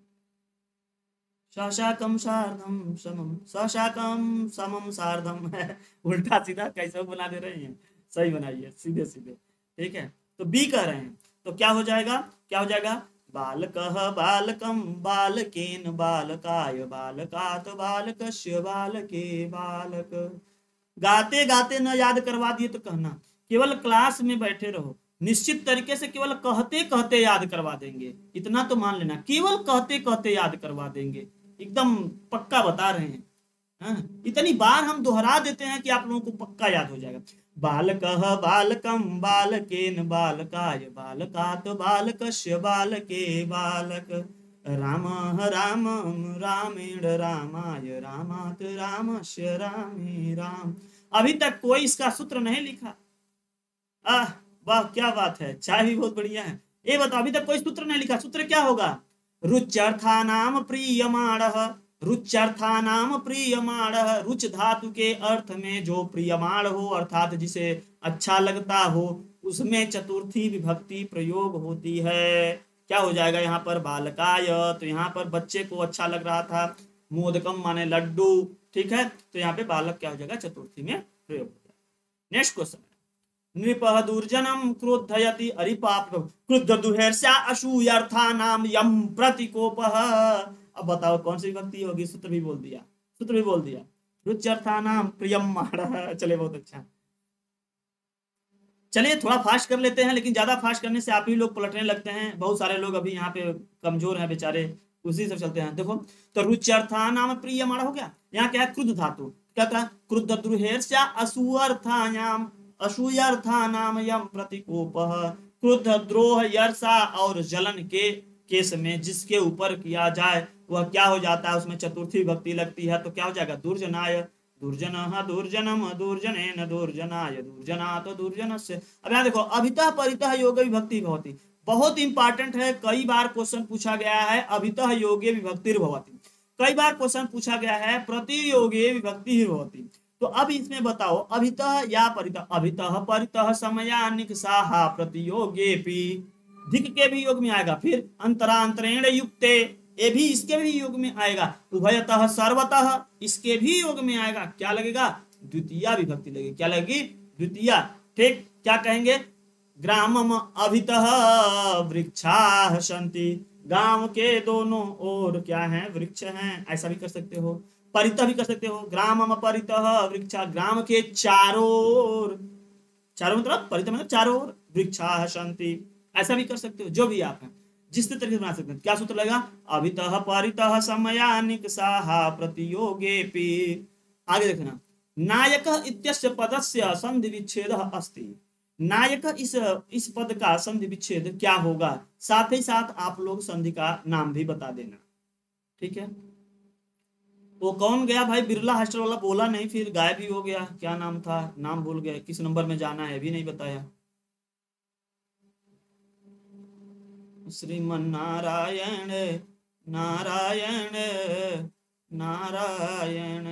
सशाकम सार्धम समम, सशाकम समम सार्धम है, उल्टा सीधा कैसे बना दे रहे हैं, सही बनाइए सीधे सीधे, ठीक है। तो बी कह रहे हैं, तो क्या हो जाएगा, क्या हो जाएगा, बालकः बालकम बालकेन बालकाय बालकात बालकस्य बालके बालक। गाते गाते न याद करवा दिए तो कहना, केवल क्लास में बैठे रहो, निश्चित तरीके से केवल कहते कहते याद करवा देंगे, इतना तो मान लेना, केवल कहते कहते याद करवा देंगे, एकदम पक्का बता रहे हैं। हाँ, इतनी बार हम दोहरा देते हैं कि आप लोगों को पक्का याद हो जाएगा। बालकः बालकम बालकेन बालकाय बालकात बालकस्य बालके बालक, रामः रामं रामेण रामाय रामात रामस्य रामे राम। अभी तक कोई इसका सूत्र नहीं लिखा, आह वाह क्या बात है, चाय भी बहुत बढ़िया है। ये बताओ, अभी तक कोई सूत्र नहीं लिखा, सूत्र क्या होगा, रुच्यर्थानाम प्रियमाणः, रुच्यर्थानाम प्रियमाणः, रुच धातु के अर्थ में जो प्रियमाण हो अर्थात जिसे अच्छा लगता हो, उसमें चतुर्थी विभक्ति प्रयोग होती है। क्या हो जाएगा यहाँ पर, बालकाय, तो यहाँ पर बच्चे को अच्छा लग रहा था, मोदकम माने लड्डू, ठीक है, तो यहाँ पे बालक क्या हो जाएगा, चतुर्थी में प्रयोग हो जाएगा। नेक्स्ट क्वेश्चन, नृपः दुर्जनम क्रोधयति, अरे पाप, क्रुद्ध दुहेर्ष्या असूयर्थानाम यम प्रतिकोपः। अब बताओ कौन सी विभक्ति होगी, सूत्र भी बोल दिया, सूत्र भी बोल दिया, रुच्यर्थानाम प्रियमाणः। चले बहुत अच्छा, चलिए थोड़ा फास्ट कर लेते हैं, लेकिन ज्यादा फास्ट करने से आप ही लोग पलटने लगते हैं, बहुत सारे लोग अभी यहाँ पे कमजोर हैं बेचारे, उसी से चलते हैं। देखो, तो रुच्यर्थानाम प्रियमाण हो गया, यहाँ क्या है, क्रुद्ध धातु, क्या था, क्रुद्ध दुहेर्ष्या असूयर्थायाम असूयर्थानाम यम प्रतिकोपः, क्रुद्ध द्रोह यर्षा और जलन के केस में जिसके ऊपर किया जाए वह क्या हो जाता है, उसमें चतुर्थी विभक्ति लगती है, तो क्या हो जाएगा, दुर्जनाय, दुर्जनः दुर्जनम दुर्जनेन दुर्जनाय दुर्जनात् दुर्जनस्य। अब यहाँ देखो, अभितः परितः योग विभक्ति भवति, बहुत इंपॉर्टेंट है, कई बार क्वेश्चन पूछा गया है, अभितः योगे विभक्ति भवति, कई बार क्वेश्चन पूछा गया है प्रतियोगे विभक्ति भवति। तो अब इसमें बताओ, अभितः या परितः, अभितः परितः समयानिक साहा प्रतियोगेपि, धिक के भी योग में आएगा, फिर अंतरांतरेण युक्ते, ये भी इसके भी योग में आएगा, उभयतः सर्वतः इसके भी योग में आएगा, क्या लगेगा, द्वितीय विभक्ति लगेगी, क्या लगेगी, द्वितीय, ठीक। क्या कहेंगे, ग्रामम अभितः वृक्षाः सन्ति, गांव के दोनों ओर क्या है, वृक्ष हैं, ऐसा भी कर सकते हो, परितः भी कर सकते हो, ग्रामम परितः वृक्षा, ग्राम के चारों ओर, चारों मतलब परितः मतलब चारों ओर, वृक्षाः सन्ति, ऐसा भी कर सकते हो, जो भी आप हैं। जिस तरीके से बना सकते हैं। क्या सूत्र लगेगा? अभितः परितः समयानिक साहा प्रतियोगे पी। आगे देखना, नायक इत्यस्य पदस्य संधि विच्छेद अस्ति। नायक इस इस पद का संधि विच्छेद क्या होगा? साथ ही साथ आप लोग संधि का नाम भी बता देना, ठीक है। वो कौन गया भाई? बिरला हॉस्टल वाला बोला नहीं, फिर गायब भी हो गया। क्या नाम था? नाम भूल गए। किस नंबर में जाना है भी नहीं बताया। श्रीमन नारायण नारायण नारायण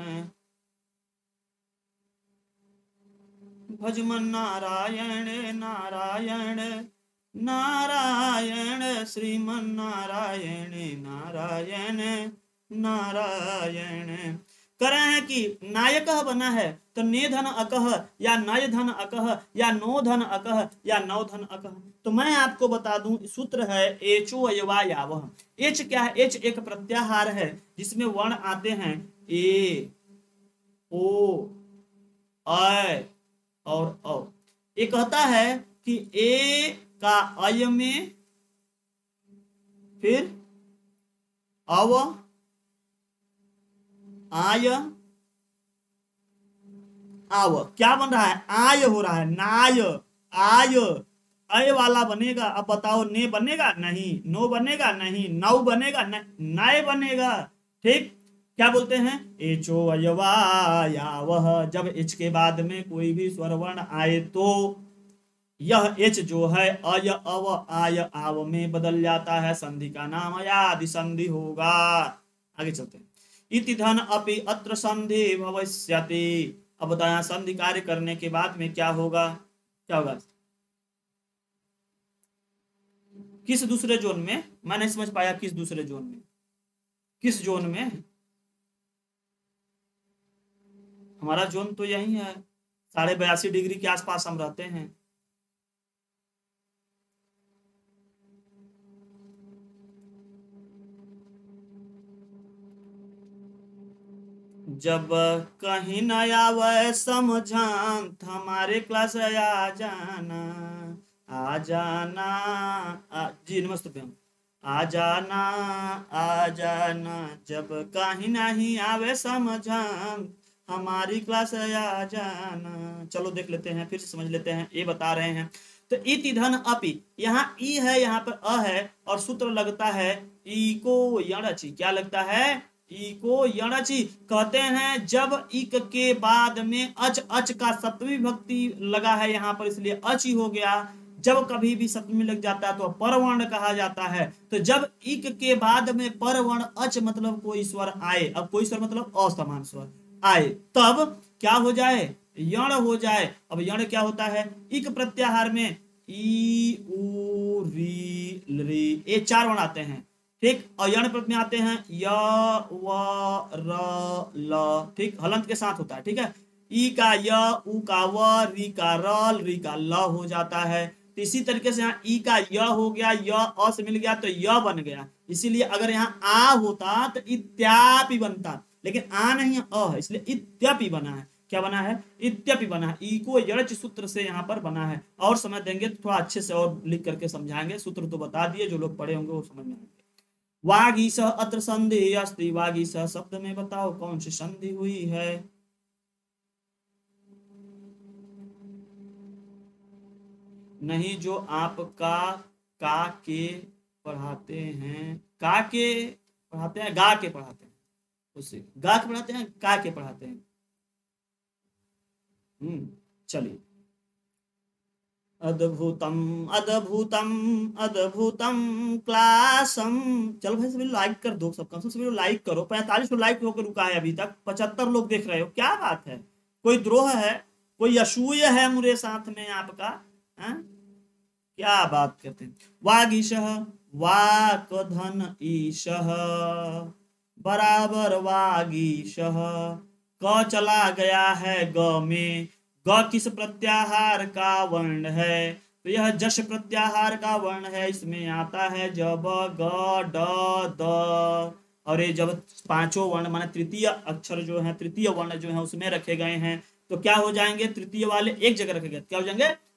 भजमन नारायण नारायण नारायण श्रीमन नारायण नारायण नारायण। कर रहे हैं कि नायक बना है तो ने धन अकह या नय धन अकह या नो धन अकह या नौ धन अकह। तो मैं आपको बता दूं, सूत्र है एचो अयवा यावह। एच क्या है? एच एक प्रत्याहार है जिसमें वर्ण आते हैं ए, ओ, अ और औ। ये कहता है कि ए का अय में, फिर अव, आय, आव। क्या बन रहा है? आय हो रहा है, नाय, आय, अय वाला बनेगा। अब बताओ, ने बनेगा? नहीं। नो बनेगा? नहीं। नौ बनेगा? नहीं। नय बनेगा, ठीक। क्या बोलते हैं? एचो अयवा यावह। जब एच के बाद में कोई भी स्वर वर्ण आए तो यह एच जो है अय, अव, आय, आव में बदल जाता है। संधि का नाम अयादि संधि होगा। आगे चलते हैं। इति धन अपि अत्र संधि भविष्यति। अब बताया संधि कार्य करने के बाद में क्या होगा? क्या होगा? किस दूसरे जोन में? मैं नहीं समझ पाया। किस दूसरे जोन में? किस जोन में? हमारा जोन तो यही है, साढ़े बयासी डिग्री के आसपास हम रहते हैं। जब कहीं न आवे समझान हमारे क्लास आ जाना, आ जाना आ, जी नमस्ते। आ जाना आ जाना जब कहीं नहीं आवे समझान हमारी क्लास आ जाना। चलो देख लेते हैं, फिर से समझ लेते हैं। ये बता रहे हैं तो इति धन अपि, यहाँ ई है, यहाँ पर अ है और सूत्र लगता है ई को यणचि। क्या लगता है? ई को यणचि। कहते हैं जब इक के बाद में अच, अच का सप्तमी विभक्ति लगा है यहाँ पर, इसलिए अच ही हो गया। जब कभी भी सप्तमी लग जाता है तो परवर्ण कहा जाता है। तो जब इक के बाद में परवर्ण अच मतलब कोई स्वर आए, अब कोई स्वर मतलब असमान स्वर आए, तब क्या हो जाए? यण हो जाए। अब यण क्या होता है? इक प्रत्याहार में ई, उ, री, री, ये चार वर्ण आते हैं, ठीक। और यण पद में आते हैं य, व, र, ल, ठीक। हलंत के साथ होता है, ठीक है। ई का य, उ का व, री का र, री का ल हो जाता है। तो इसी तरीके से यहाँ ई का य हो गया, य अ से मिल गया तो य बन गया। इसीलिए अगर यहाँ आ होता तो इत्यापि बनता, लेकिन आ नहीं अ है, इसलिए इत्यपि बना है। क्या बना है? इत्यपि बना है। ई को यणच सूत्र से यहाँ पर बना है। और समय देंगे तो थोड़ा अच्छे से और लिख करके समझाएंगे। सूत्र तो बता दिए, जो लोग पढ़े होंगे वो समझ में आएंगे। वागीश अत्र संधि अस्ति। वागीश शब्द में बताओ कौन सी संधि हुई है? नहीं, जो आपका का के पढ़ाते हैं, का के पढ़ाते हैं, गा के पढ़ाते हैं, उससे गा के पढ़ाते हैं, का के पढ़ाते हैं। हम्म चलिए। अद्भुतम अद्भुतम अद्भुतम क्लासम। चलो भाई सभी लाइक कर दो, सबका सब सभी लाइक करो। पैंतालीस लाइक होकर रुका है अभी तक, पचहत्तर लोग देख रहे हो। क्या बात है? कोई द्रोह है, कोई असूय है मेरे साथ में आपका? है? क्या बात करते हैं? वागीश, वाक धन ईश बराबर वागीश। क चला गया है ग में। ग किस प्रत्याहार का वर्ण है? तो यह जश प्रत्याहार का वर्ण है। इसमें आता है जब ग, ड, द, और ये जब पांचों वर्ण माने तृतीय अक्षर जो है, तृतीय वर्ण जो है उसमें रखे गए हैं, तो क्या हो जाएंगे? तृतीय वाले एक जगह रखे गए, क्या हो जाएंगे?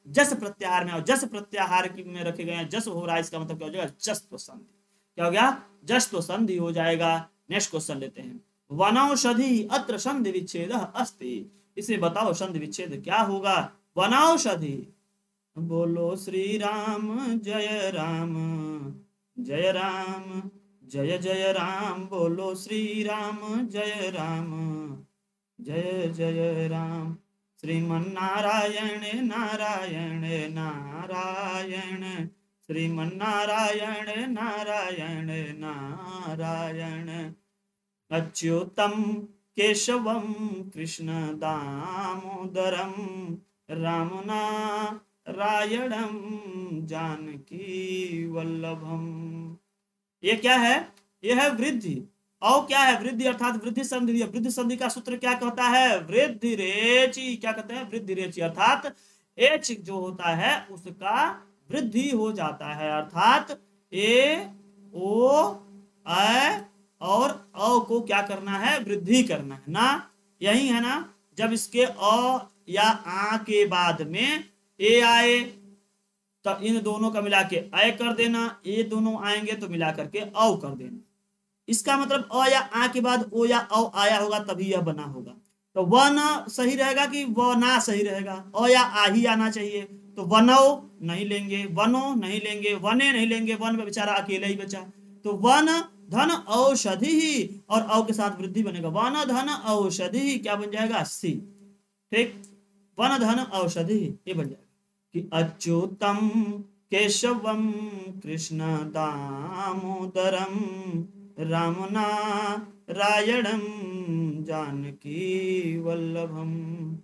जस प्रत्याहार में, और जस प्रत्याहार की में रखे गए हैं, जस हो रहा है, इसका मतलब क्या हो जाएगा, जस्त्व संधि। क्या हो गया, जस्त्व संधि हो जाएगा। नेक्स्ट क्वेश्चन लेते हैं। वनौषधि अत्र संधि विच्छेद अस्ति, इसे बताओ संधि विच्छेद क्या होगा। वनौषधि, बोलो श्री राम जय राम जय राम जय जय राम, बोलो श्री राम जय राम जय जय राम। श्रीमन्नारायण नारायण नारायण, श्रीमन्नारायण नारायण नारायण। अच्युतम केशवम कृष्ण दामोदरम, राम नारायणम जानकी वल्लभम। ये क्या है, ये है वृद्धि। और क्या है, वृद्धि अर्थात वृद्धि संधि। वृद्धि संधि का सूत्र क्या कहता है, वृद्धि रेचि। क्या कहते हैं, वृद्धि रेचि, अर्थात एच जो होता है उसका वृद्धि हो जाता है, अर्थात ए ओ अ और औ को क्या करना है, वृद्धि करना है ना। यही है ना, जब इसके अ या आ के बाद में ए आए तो इन दोनों का मिला के अय कर देना, ये दोनों आएंगे तो मिला करके औ कर देना। इसका मतलब अ या आ के बाद ओ या औ आया होगा तभी यह बना होगा। तो व न सही रहेगा कि व ना सही रहेगा, अ या आ ही आना चाहिए। तो वनो नहीं लेंगे, वनो नहीं लेंगे, वने नहीं लेंगे, वन में बेचारा अकेला ही बचा। तो वन धन औषधि ही, और औ के साथ वृद्धि बनेगा, वन धन औषधि क्या बन जाएगा, सी। ठीक, वन धन औषधि ये बन जाएगा कि अच्युतम केशवम कृष्ण दामोदरम, राम नारायणम जानकी वल्लभम।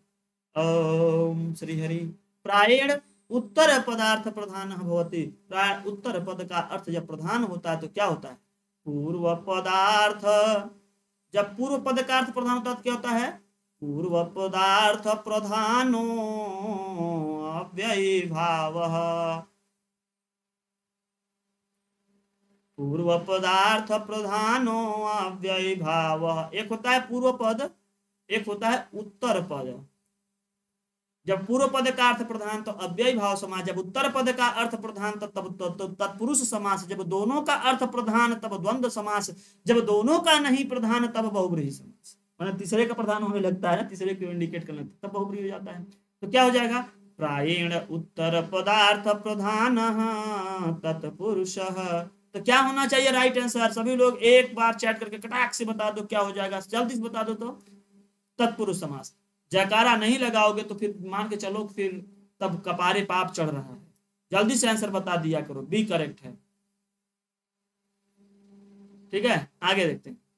ओम श्री हरि। प्रायेण उत्तर पदार्थ प्रधान भवति, प्राय उत्तर पद का अर्थ जब प्रधान होता है तो क्या होता है, पूर्व पदार्थ। जब पूर्व पद का अर्थ प्रधान होता है तो क्या होता है, पूर्व पदार्थ प्रधानो अव्ययी भावः। पूर्व पदार्थ प्रधानो अव्ययी भावः। एक होता है पूर्व पद, एक होता है उत्तर पद। जब पूर्व पद का अर्थ प्रधान तो अव्ययी भाव समास, जब उत्तर पद का अर्थ प्रधान तब तत्पुरुष समास, जब दोनों का अर्थ प्रधान तब द्वंद्व समास, जब दोनों का नहीं प्रधान तब बहुब्रीहि समास। मतलब तीसरे का प्रधान होने लगता है ना, तीसरे को इंडिकेट करने लगता है तब बहुब्रीहि हो जाता है। तो क्या हो जाएगा, प्रायेण उत्तर पदार्थ प्रधान तत्पुरुष। तो क्या होना चाहिए राइट आंसर, सभी लोग एक बार चैट करके कटाक से बता दो क्या हो जाएगा, जल्दी से बता दो। तो तत्पुरुष समास। जयकारा नहीं लगाओगे तो फिर मान के चलो फिर तब कपारे पाप चढ़ रहा है। जल्दी से आंसर बता दिया करो, बी करेक्ट है। ठीक है, आगे देखते हैं।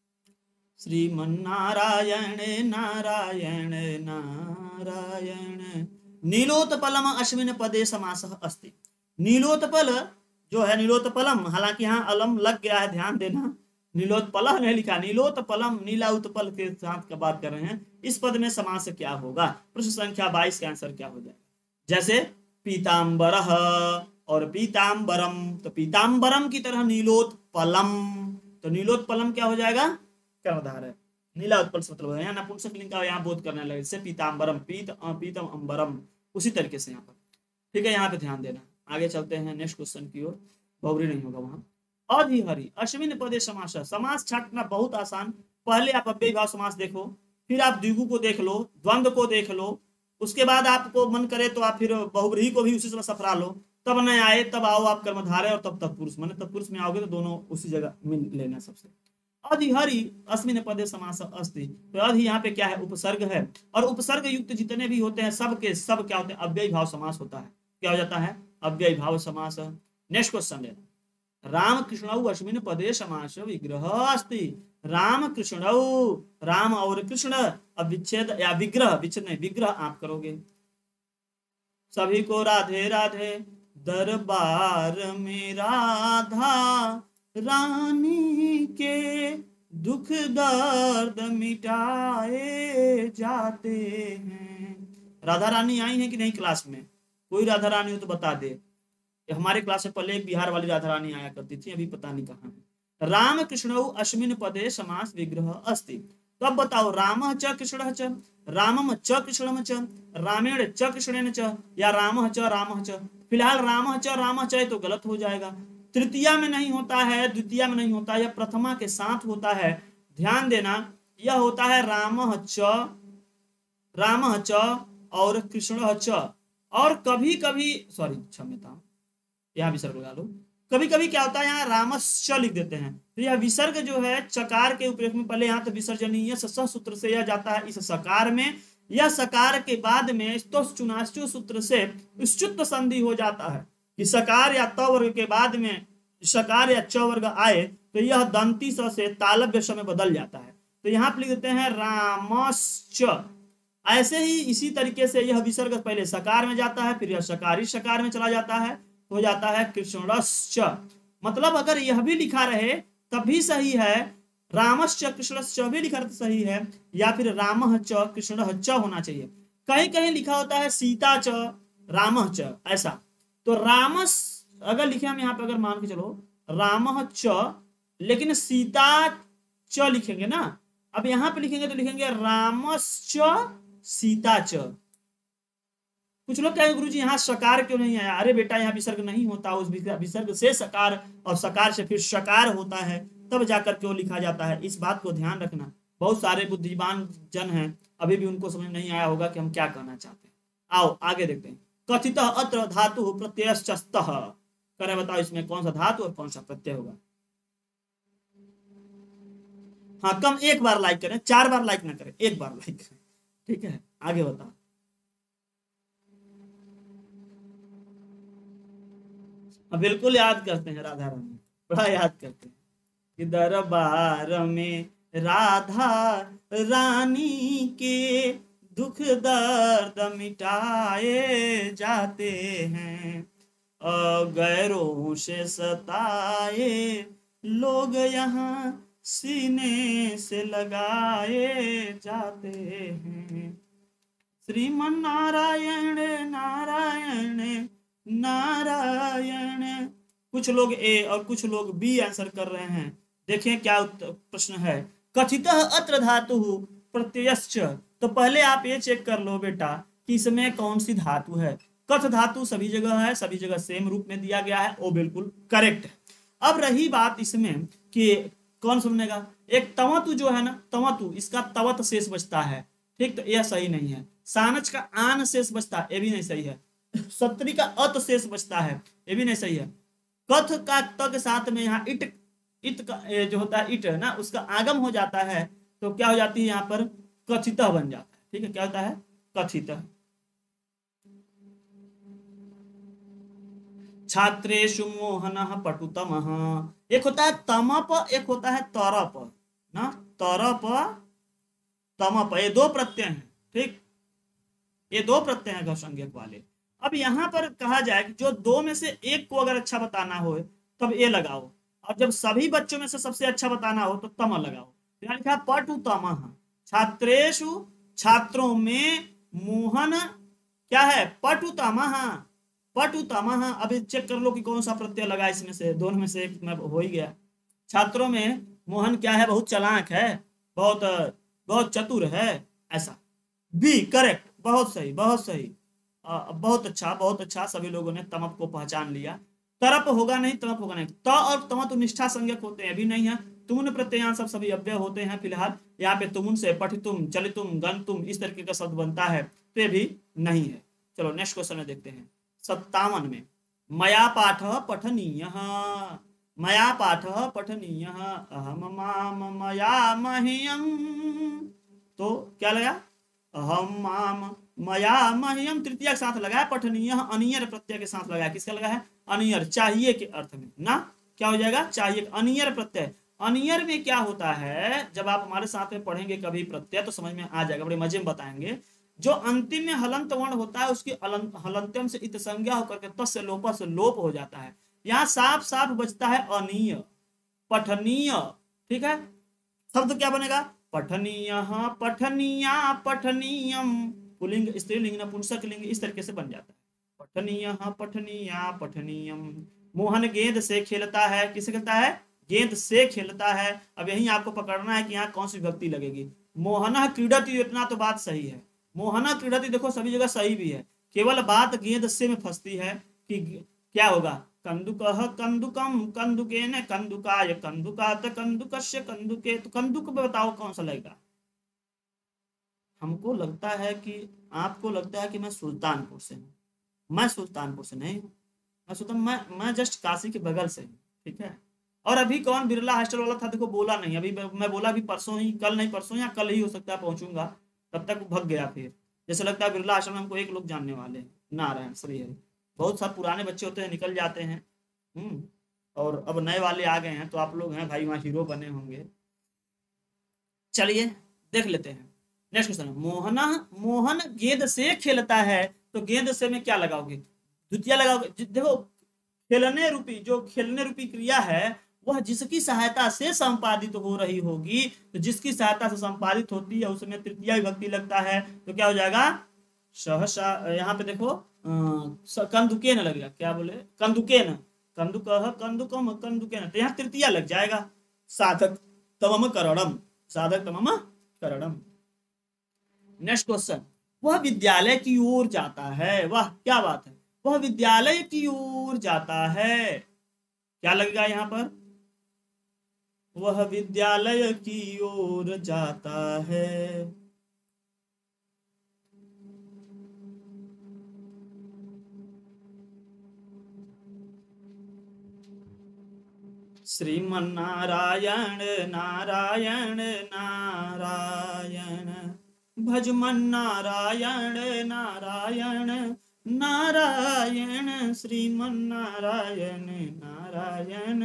श्रीमन्नारायण नारायण नारायण, नीलोत्पलम अश्विन पदे समासः अस्ति। नीलोत्पल जो है, नीलोत्पलम, हालांकि यहाँ अलम लग गया है, ध्यान देना, नीलोत्पल नहीं लिखा, नीलोत्पलम, नीला उत्पल के साथ का बात कर रहे हैं। इस पद में समास क्या होगा, प्रश्न संख्या बाईस का आंसर क्या हो जाएगा। जैसे पीताम्बरः और पीताम्बरम, तो पीताम्बरम की तरह नीलोत्पलम, तो नीलोत्पलम क्या हो जाएगा, कर्मधार है। नीला उत्पल से मतलब यहाँ नपुंसक लिंग का यहाँ बोध करने लगे, जैसे पीताम्बरम, पीत पीतम अंबरम, उसी तरीके से यहाँ पर। ठीक है, यहाँ पे ध्यान देना। आगे चलते हैं नेक्स्ट क्वेश्चन की ओर, बहुब्रीहि नहीं होगा वहां। अधिहरि अश्विन पदे समास, समास छाटना बहुत आसान। पहले आप अव्ययी भाव समास देखो, फिर आप द्विगु को देख लो, द्वंद्व को देख लो, उसके बाद आपको मन करे तो आप फिर बहुब्रीहि को भी उसी समय सफरा लो, तब न आए तब आओ आप कर्मधारय और तब तत्पुरुष, माने तत्पुरुष में आओगे तो दोनों उसी जगह मिल लेना सबसे। अधिहरि अस्मिन पदे समास अस्ति, तो अधि यहाँ पे क्या है, उपसर्ग है, और उपसर्ग युक्त जितने भी होते हैं सब के सब क्या होते हैं, अव्ययी भाव समास होता है। क्या हो जाता है, अव्ययी भाव समास। नेक्स्ट क्वेश्चन लेना, राम कृष्णौ अश्विन पदे समास विग्रह अस्ति। राम कृष्णौ, राम और कृष्ण, अब विच्छेद या विग्रह, विच्छेद नहीं विग्रह आप करोगे। सभी को राधे राधे, दरबार में राधा रानी के दुख दर्द मिटाए जाते हैं। राधा रानी आई है कि नहीं क्लास में, कोई राधा रानी हो तो बता दे। हमारे क्लास में पहले एक बिहार वाली राधा रानी आया करती थी, अभी पता नहीं कहाँ है। राम कृष्णौ अश्विन पदे समास विग्रह अस्ति, तो अब बताओ, रामः च कृष्णः च, रामम च कृष्णम च, रामेण च कृष्णेन च, या रामः च रामः च। फिलहाल रामः च रामः च तो गलत हो जाएगा, तृतीया में नहीं होता है, द्वितीया में नहीं होता, यह प्रथमा के साथ होता है। ध्यान देना, यह होता है रामः च, रामः च और कृष्णः च। और कभी कभी, सॉरी क्षम्यता, यहाँ विसर्ग लगा लो। कभी कभी क्या होता है, यहाँ रामश्च लिख देते हैं, तो यह विसर्ग जो है चकार के उपयोग में, पहले यहाँ तो विसर्जनीय स सूत्र से यह जाता है इस सकार में, यह सकार के बाद में चुनाचु सूत्र से च्युत संधि हो जाता है कि सकार या त वर्ग के बाद में सकार या च वर्ग आए तो यह दंती स से तालव्य स में बदल जाता है। तो यहाँ पर लिख देते हैं रामश्च। ऐसे ही इसी तरीके से यह विसर्ग पहले सकार में जाता है, फिर यह सकारी सकार में चला जाता है, हो जाता है कृष्णश्च। मतलब अगर यह भी लिखा रहे तब भी सही है, रामश्च कृष्णश्च भी लिखा तो सही है, या फिर रामः च कृष्णः च होना चाहिए। कहीं कहीं लिखा होता है सीता च रामः च, ऐसा। तो रामस अगर लिखे हम यहाँ पे, अगर मान के चलो रामः च, लेकिन सीता च लिखेंगे ना, अब यहाँ पे लिखेंगे तो लिखेंगे रामश्च सीता च। कुछ लोग कहेंगे गुरुजी यहाँ सकार क्यों नहीं आया? अरे बेटा यहाँ विसर्ग नहीं होता, उस विसर्ग से सकार और सकार से फिर शकार होता है, तब जाकर क्यों लिखा जाता है। इस बात को ध्यान रखना। बहुत सारे बुद्धिमान जन हैं, अभी भी उनको समझ नहीं आया होगा कि हम क्या कहना चाहते हैं। आओ आगे देखते हैं। कथितः अत्र धातु प्रत्ययश्चस्तः, करे बताओ इसमें कौन सा धातु और कौन सा प्रत्यय होगा। हाँ, कम एक बार लाइक करें, चार बार लाइक ना करें, एक बार लाइक करें, ठीक है। आगे बताओ। बिल्कुल याद करते हैं, राधा रानी बड़ा याद करते हैं कि दरबार में राधा रानी के दुख दर्द मिटाए जाते हैं, गैरों से सताए लोग यहाँ सीने से लगाए जाते हैं। श्रीमन नारायण नारायण नारायण। कुछ लोग ए और कुछ लोग बी आंसर कर रहे हैं। देखें क्या प्रश्न है। कथितः अत्र धातु प्रत्ययश्च, तो पहले आप ये चेक कर लो बेटा कि इसमें कौन सी धातु है। कथ धातु सभी जगह है, सभी जगह सेम रूप में दिया गया है, वो बिल्कुल करेक्ट है। अब रही बात इसमें कि कौन सुनेगा, एक तवतु जो है ना, तवतु, इसका तवत शेष बचता है, ठीक, तो यह सही नहीं है। सानच का आन शेष बचता है, ये भी नहीं सही है। सत्री का अत शेष बचता है, ये भी नहीं सही है। कथ का त के साथ में यहाँ इट, इत का जो होता है इट है ना, उसका आगम हो जाता है, तो क्या हो जाती है यहाँ पर कथितः बन जाता है, ठीक है। क्या होता है? कथितः। छात्रेषु मोहनः पटुतमः, एक होता है तमप, एक होता है तरप ना, तरप तमप, ये दो प्रत्यय हैं, ठीक, ये दो प्रत्यय हैं घसंज्ञक वाले। अब यहाँ पर कहा जाए कि जो दो में से एक को अगर अच्छा बताना हो तब ए लगाओ, और जब सभी बच्चों में से सबसे अच्छा बताना हो तो तम लगाओ। यहाँ लिखा पटुतमः, छात्रेषु छात्रों में, मोहन क्या है? पटुतमः, पटुतमः। अभी चेक कर लो कि कौन सा प्रत्यय लगा इसमें से, दोनों में से एक में हो ही गया। छात्रों में मोहन क्या है? बहुत चालाक है, बहुत बहुत चतुर है, ऐसा। बी करेक्ट, बहुत सही, बहुत सही, आ, बहुत अच्छा, बहुत अच्छा। सभी लोगों ने तमप को पहचान लिया। तरप होगा नहीं, तमप होगा नहीं। त और तम तो निष्ठा संज्ञक होते हैं, अभी नहीं है। तुमुन प्रत्यय सब सभी अव्यय होते हैं। फिलहाल यहाँ पे तुमुन से पठितुम, चलितुम, गंतुम इस तरीके का शब्द बनता है, तो ये भी नहीं है। चलो नेक्स्ट क्वेश्चन में देखते हैं। सत्तावन में, मया पाठ पठनीय, मया पाठ पठनीय, अहम माम मया मह्यम, तो क्या लगा? अहम माम मया मह्यम तृतीय के साथ लगाया, पठनीय अनियर प्रत्यय के साथ लगाया। किसका लगा है? अनियर, चाहिए के अर्थ में ना, क्या हो जाएगा? चाहिए, अनियर प्रत्यय। अनियर में क्या होता है, जब आप हमारे साथ में पढ़ेंगे कभी प्रत्यय तो समझ में आ जाएगा, बड़े मजे में बताएंगे। जो अंतिम में हलंत वर्ण होता है उसकी हलंत्यम से इत संज्ञा होकर के तस्य लोप से लोप हो जाता है। यहाँ साफ साफ बचता है अनीय, पठनीय, ठीक है। शब्द क्या बनेगा? पठनीय, पठनीया, पठनीयम, पुलिंग स्त्रीलिंग नपुंसक लिंग, इस तरीके से बन जाता है। पठनीय, पठनीया, पठनीयम। मोहन गेंद से खेलता है, किससे खेलता है? गेंद से खेलता है। अब यही आपको पकड़ना है कि यहाँ कौन सी विभक्ति लगेगी। मोहना क्रीडति, इतना तो बात सही है। मोहना क्रीडति देखो सभी जगह सही भी है, केवल बात गेंद से में फंसती है कि क्या होगा, कंदुकः कंदुकम कंदुकेन कंदुकाय कंदुकात कंदुकस्य कंदुके, तो कंदुक में बताओ कौन सा लगेगा। हमको लगता है कि आपको लगता है कि मैं सुल्तानपुर से हूँ, मैं सुल्तानपुर से नहीं हूँ, मैं सुल्तान मैं मैं जस्ट काशी के बगल से हूँ, ठीक है। और अभी कौन बिरला हॉस्टल वाला था, देखो बोला नहीं, अभी मैं बोला भी परसों ही, कल नहीं परसों या कल ही हो सकता है पहुंचूंगा, तब तक वो भग गया। फिर जैसे लगता है बिरला आश्रम में हमको एक लोग जानने वाले हैं, नारायण श्री हरि। बहुत सब पुराने बच्चे होते हैं निकल जाते हैं, हम्म और अब नए वाले आ गए हैं, तो आप लोग हैं भाई वहाँ हीरो बने होंगे। चलिए देख लेते हैं नेक्स्ट क्वेश्चन। मोहना मोहन गेंद से खेलता है, तो गेंद से में क्या लगाओगे, द्वितीय लगाओगे। देखो खेलने रूपी, जो खेलने रूपी क्रिया है वह जिसकी सहायता से संपादित हो रही होगी, तो जिसकी सहायता से संपादित होती है उसमें तृतीय विभक्ति लगता है, तो क्या हो जाएगा सहसा। यहाँ पे देखो कंदुकेन लगेगा, क्या बोले कंदुकेन, कंदुकः कंदुकम कंदुकेन, तो यहाँ तृतीय लग जाएगा, साधक तमम करणम, साधक तमम करणम। नेक्स्ट क्वेश्चन, वह विद्यालय की ओर जाता है, वाह क्या बात है, वह विद्यालय की ओर जाता है, क्या लगेगा यहाँ पर, वह विद्यालय की ओर जाता है। श्रीमन्नारायण नारायण नारायण, भजमन नारायण नारायण नारायण, श्रीमन्नारायण नारायण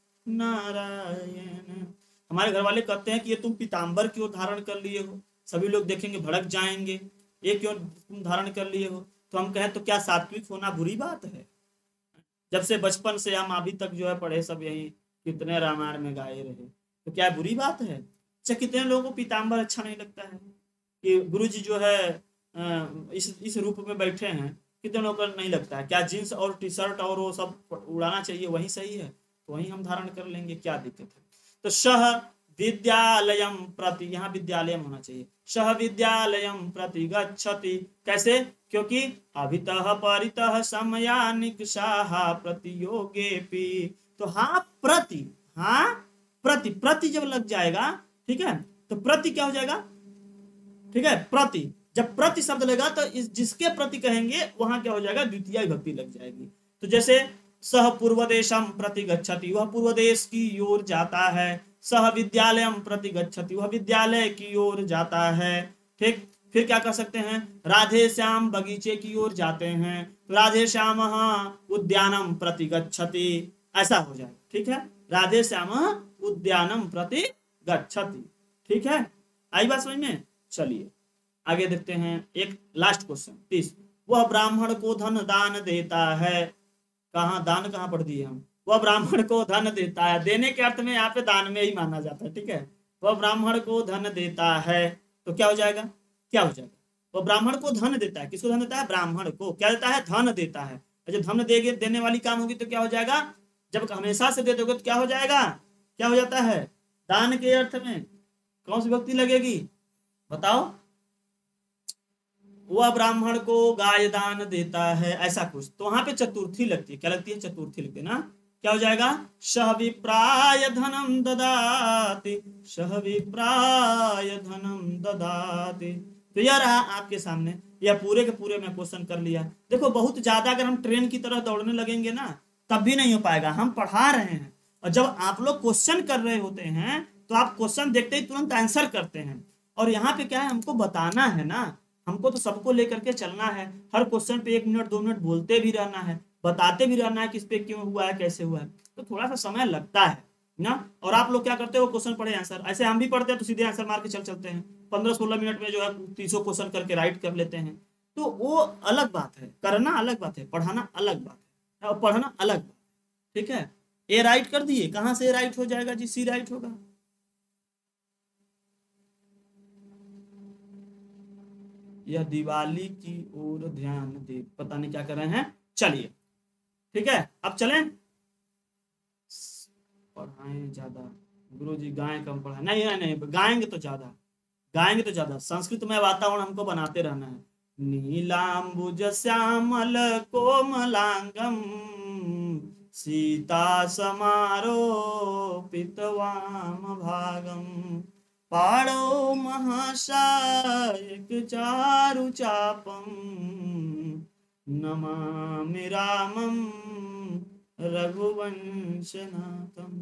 नारायण। हमारे घर वाले कहते हैं कि ये तुम पीताम्बर क्यों धारण कर लिए हो, सभी लोग देखेंगे भड़क जाएंगे, ये क्यों तुम धारण कर लिए हो। तो हम कहें तो क्या सात्विक होना बुरी बात है। जब से बचपन से हम अभी तक जो है पढ़े सब यही कितने रामायण में गाए रहे, तो क्या बुरी बात है। अच्छा कितने लोगों को पीताम्बर अच्छा नहीं लगता है कि गुरु जी जो है इस इस रूप में बैठे हैं, कितने लोगों को नहीं लगता है। क्या जीन्स और टी शर्ट और वो सब उड़ाना चाहिए, वही सही है, तो वही हम धारण कर लेंगे, क्या दिक्कत है। तो सह विद्यालयम प्रति, यहाँ विद्यालयम होना चाहिए, सह विद्यालयम प्रति गच्छति, कैसे, क्योंकि अभितः परितः समयानिकषाः प्रतियोगेपि, तो हाँ प्रति, हाँ प्रति, प्रति जब लग जाएगा ठीक है, तो प्रति क्या हो जाएगा, ठीक है प्रति, जब प्रति शब्द लगा तो इस जिसके प्रति कहेंगे वहां क्या हो जाएगा, द्वितीय विभक्ति लग जाएगी। तो जैसे सह पूर्व देशम प्रति गच्छति, वह पूर्व देश की ओर जाता है, सह विद्यालयम प्रति गच्छति, वह विद्यालय की ओर जाता है, ठीक। फिर क्या कर सकते हैं, राधे श्याम बगीचे की ओर जाते हैं, तो राधे श्याम उद्यानम प्रति गच्छति, ऐसा हो जाए, ठीक है, राधे श्याम उद्यानम प्रति गच्छति, ठीक है, आई बात समझ में। चलिए आगे देखते हैं एक लास्ट क्वेश्चन तीस, वह ब्राह्मण को धन दान देता है, कहाँ दान कहाँ पढ़ दिए हम, वह ब्राह्मण को धन देता है, देने के अर्थ में यहाँ पे दान में ही माना जाता है, ठीक है, वह ब्राह्मण को धन देता है, तो क्या हो जाएगा, क्या हो जाएगा, वह ब्राह्मण को धन देता है, किसको धन देता है, ब्राह्मण को क्या देता है, धन देता है। जब धन देगे देने वाली काम होगी तो क्या हो जाएगा, जब हमेशा से दे दोगे तो क्या हो जाएगा, क्या हो जाता है, दान के अर्थ में कौन सी विभक्ति लगेगी बताओ, वह ब्राह्मण को गाय दान देता है, ऐसा कुछ, तो वहां पे चतुर्थी लगती है, क्या लगती है, चतुर्थी लगती है ना, क्या हो जाएगा, सह विप्राय धनम ददाति, सह विप्राय धनम ददाति। तो यह रहा आपके सामने, यह पूरे के पूरे में क्वेश्चन कर लिया। देखो बहुत ज्यादा अगर हम ट्रेन की तरह दौड़ने लगेंगे ना तब भी नहीं हो पाएगा, हम पढ़ा रहे हैं और जब आप लोग क्वेश्चन कर रहे होते हैं तो आप क्वेश्चन देखते ही तुरंत आंसर करते हैं, और यहाँ पे क्या है, हमको बताना है ना, हमको तो सबको लेकर के चलना है, हर क्वेश्चन पे एक मिनट दो मिनट बोलते भी रहना है, बताते भी रहना है किस पे क्यों हुआ है कैसे हुआ है, तो थोड़ा सा समय लगता है ना। और आप लोग क्या करते हो, क्वेश्चन पढ़े आंसर, ऐसे हम भी पढ़ते हैं तो सीधे आंसर मार के चल चलते हैं, पंद्रह सोलह मिनट में जो है तीसों क्वेश्चन करके राइट कर लेते हैं, तो वो अलग बात है, करना अलग बात है, पढ़ाना अलग बात है, और पढ़ना अलग बात है, ठीक है। ए राइट कर दिए, कहाँ से ए राइट हो जाएगा जी, सी राइट होगा। यह दिवाली की ओर ध्यान दे, पता नहीं क्या कर रहे हैं, चलिए ठीक है अब चलें, पढ़ाएं ज्यादा, गुरु जी गाएं कम पढ़ाएं, नहीं नहीं नहीं गाएंगे तो ज्यादा, गाएंगे तो ज्यादा। संस्कृत में वातावरण हमको बनाते रहना है। नीलाम्बुज श्यामल कोमलांगम सीता समारोपितवाम भागम पाणो महाशायक चारु चापम नमामि रामम रघुवंशनाथम।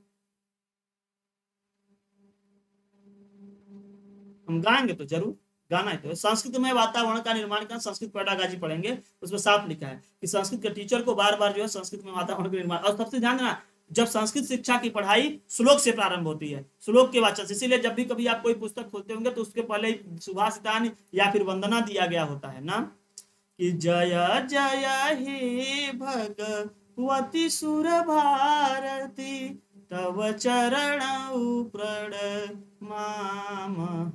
हम गाएंगे तो जरूर, गाना है तो। संस्कृत में वातावरण का निर्माण का संस्कृत पेडागाजी पढ़ेंगे, उसमें साफ लिखा है कि संस्कृत के टीचर को बार बार जो है संस्कृत में वातावरण का निर्माण। और सबसे ध्यान देना, जब संस्कृत शिक्षा की पढ़ाई श्लोक से प्रारंभ होती है, श्लोक के वाचन से। इसीलिए जब भी कभी आप कोई पुस्तक खोलते होंगे तो उसके पहले सुभाषितान या फिर वंदना दिया गया होता है ना, कि जय जय हे भगवती सुर भारती तव चरणौ प्रणमामः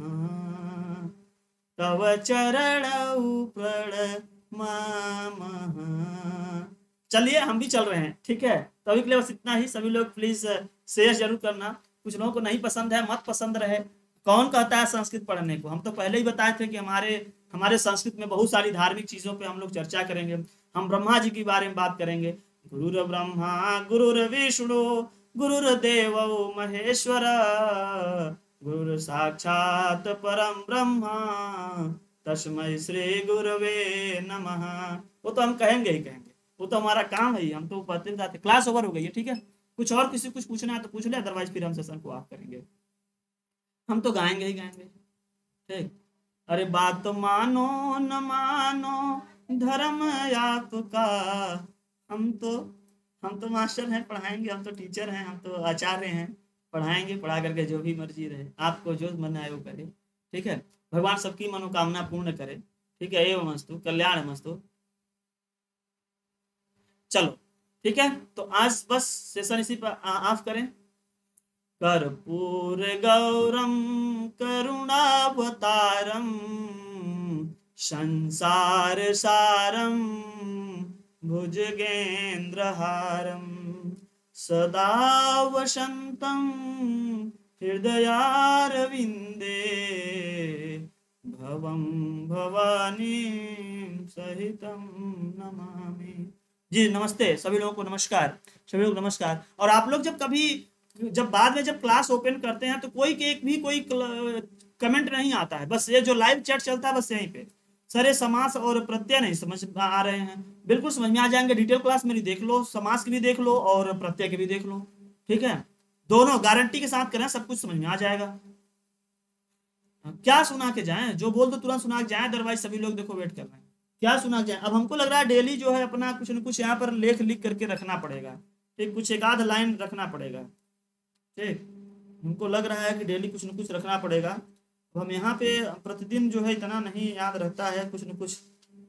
तव चरणौ प्रणमामः। चलिए हम भी चल रहे हैं, ठीक है। तो अभी के लिए बस इतना ही। सभी लोग प्लीज शेयर जरूर करना। कुछ लोगों को नहीं पसंद है, मत पसंद रहे। कौन कहता है संस्कृत पढ़ने को? हम तो पहले ही बताए थे कि हमारे हमारे संस्कृत में बहुत सारी धार्मिक चीजों पे हम लोग चर्चा करेंगे। हम ब्रह्मा जी के बारे में बात करेंगे। गुरुर ब्रह्मा गुरुर विष्णु गुरुर्देव महेश्वर गुरु साक्षात परम ब्रह्मा तस्मै श्री गुरवे नमः। वो तो हम कहेंगे ही कहेंगे, वो तो हमारा काम है। हम तो पढ़ते जाते। क्लास ओवर हो गई है, ठीक है। कुछ और किसी कुछ पूछना है तो पूछ ले, अदरवाइज फिर हम सेशन को ऑफ करेंगे। हम तो गाएंगे ही गाएंगे, ठीक। अरे बात मानो न मानो धर्म आपका। हम तो हम तो मास्टर हैं, पढ़ाएंगे। हम तो टीचर हैं, हम तो आचार्य हैं, पढ़ाएंगे। पढ़ा करके जो भी मर्जी रहे, आपको जो मन आए वो करे, ठीक है। भगवान सबकी मनोकामना पूर्ण करे, ठीक है। एवं मस्तु कल्याण मस्तु। चलो ठीक है, तो आज बस सेशन इसी पर ऑफ करें। कर्पूर गौरम करुणावतारम संसार सारम भुजगेन्द्रहारम सदा वसंतं हृदयारविंदे भवं भवानी सहितं नमामि। जी नमस्ते सभी लोगों को, नमस्कार सभी लोग, नमस्कार। और आप लोग जब कभी जब बाद में जब क्लास ओपन करते हैं तो कोई के एक भी कोई कमेंट नहीं आता है। बस ये जो लाइव चैट चलता है बस यहीं पे। सर ये समास और प्रत्यय नहीं समझ आ रहे हैं, बिल्कुल समझ में आ जाएंगे। डिटेल क्लास मेरी देख लो, समास की भी देख लो और प्रत्यय की भी देख लो, ठीक है। दोनों गारंटी के साथ करें, सब कुछ समझ में आ जाएगा। क्या सुना के जाएं, जो बोल दो तुरंत सुना के जाएं, अदरवाइज सभी लोग देखो वेट कर रहे हैं क्या सुना के जाए। अब हमको लग रहा है डेली जो है अपना कुछ न कुछ यहाँ पर लेख लिख करके रखना पड़ेगा, ठीक। कुछ एक आध लाइन रखना पड़ेगा, ठीक। हमको लग रहा है कि डेली कुछ न कुछ रखना पड़ेगा। तो हम यहाँ पे प्रतिदिन जो है इतना नहीं याद रहता है, कुछ न कुछ।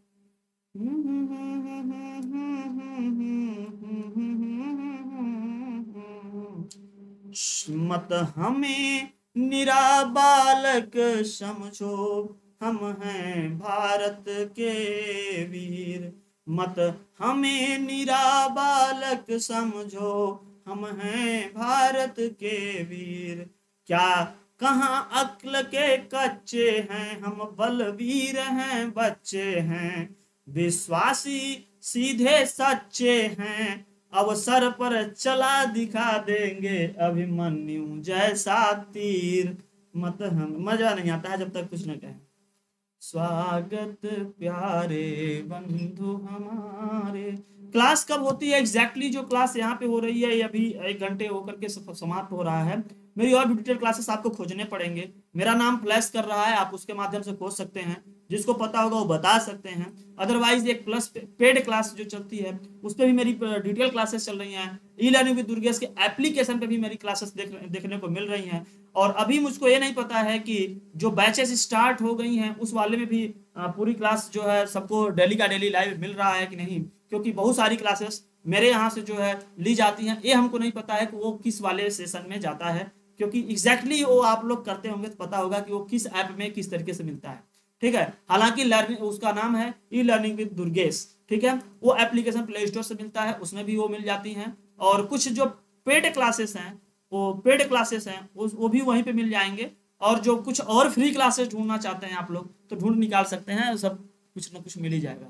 मत हमें निरा बालक समझो, हम हैं भारत के वीर। मत हमें निरा बालक समझो, हम हैं भारत के वीर। क्या कहाँ अक्ल के कच्चे हैं, हम बलवीर हैं बच्चे हैं। विश्वासी सीधे सच्चे हैं, अवसर पर चला दिखा देंगे अभिमन्यु जैसा तीर। मत हम मजा नहीं आता है जब तक कुछ न कहें। स्वागत प्यारे बंधु हमारे। क्लास कब होती है एग्जैक्टली? जो क्लास यहाँ पे हो रही है अभी एक घंटे होकर के समाप्त हो रहा है। मेरी और भी डिटेल क्लासेस आपको खोजने पड़ेंगे। मेरा नाम फ्लैश कर रहा है, आप उसके माध्यम से खोज सकते हैं। जिसको पता होगा वो बता सकते हैं। अदरवाइज एक प्लस पेड क्लास जो चलती है उस पर भी मेरी डिटेल क्लासेस चल रही हैं। ई लर्निंग विद दुर्गेश के एप्लीकेशन पे भी मेरी क्लासेस देख, देखने को मिल रही हैं। और अभी मुझको ये नहीं पता है कि जो बैचेस स्टार्ट हो गई हैं उस वाले में भी पूरी क्लास जो है सबको डेली का डेली लाइव मिल रहा है कि नहीं, क्योंकि बहुत सारी क्लासेस मेरे यहाँ से जो है ली जाती हैं। ये हमको नहीं पता है कि वो किस वाले सेशन में जाता है, क्योंकि एग्जैक्टली वो आप लोग करते होंगे तो पता होगा कि वो किस ऐप में किस तरीके से मिलता है, ठीक है। हालांकि लर्निंग उसका नाम है ई लर्निंग विद दुर्गेश, ठीक है। वो एप्लीकेशन प्ले स्टोर से मिलता है, उसमें भी वो मिल जाती हैं। और कुछ जो पेड क्लासेस हैं वो पेड क्लासेस हैं वो भी वहीं पे मिल जाएंगे। और जो कुछ और फ्री क्लासेस ढूंढना चाहते हैं आप लोग तो ढूंढ निकाल सकते हैं, सब कुछ ना कुछ मिल ही जाएगा।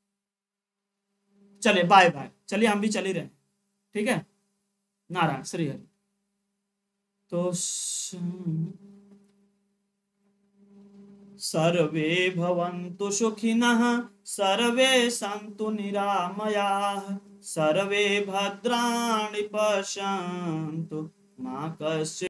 चलिए बाय बाय, चलिए हम भी चल ही रहे हैं, ठीक है। नारायण श्री हरि। तो सर्वे भवन्तु सुखिनः, सर्वे सन्तु निरामयाः, सर्वे भद्राणि पश्यन्तु मा कश्चित्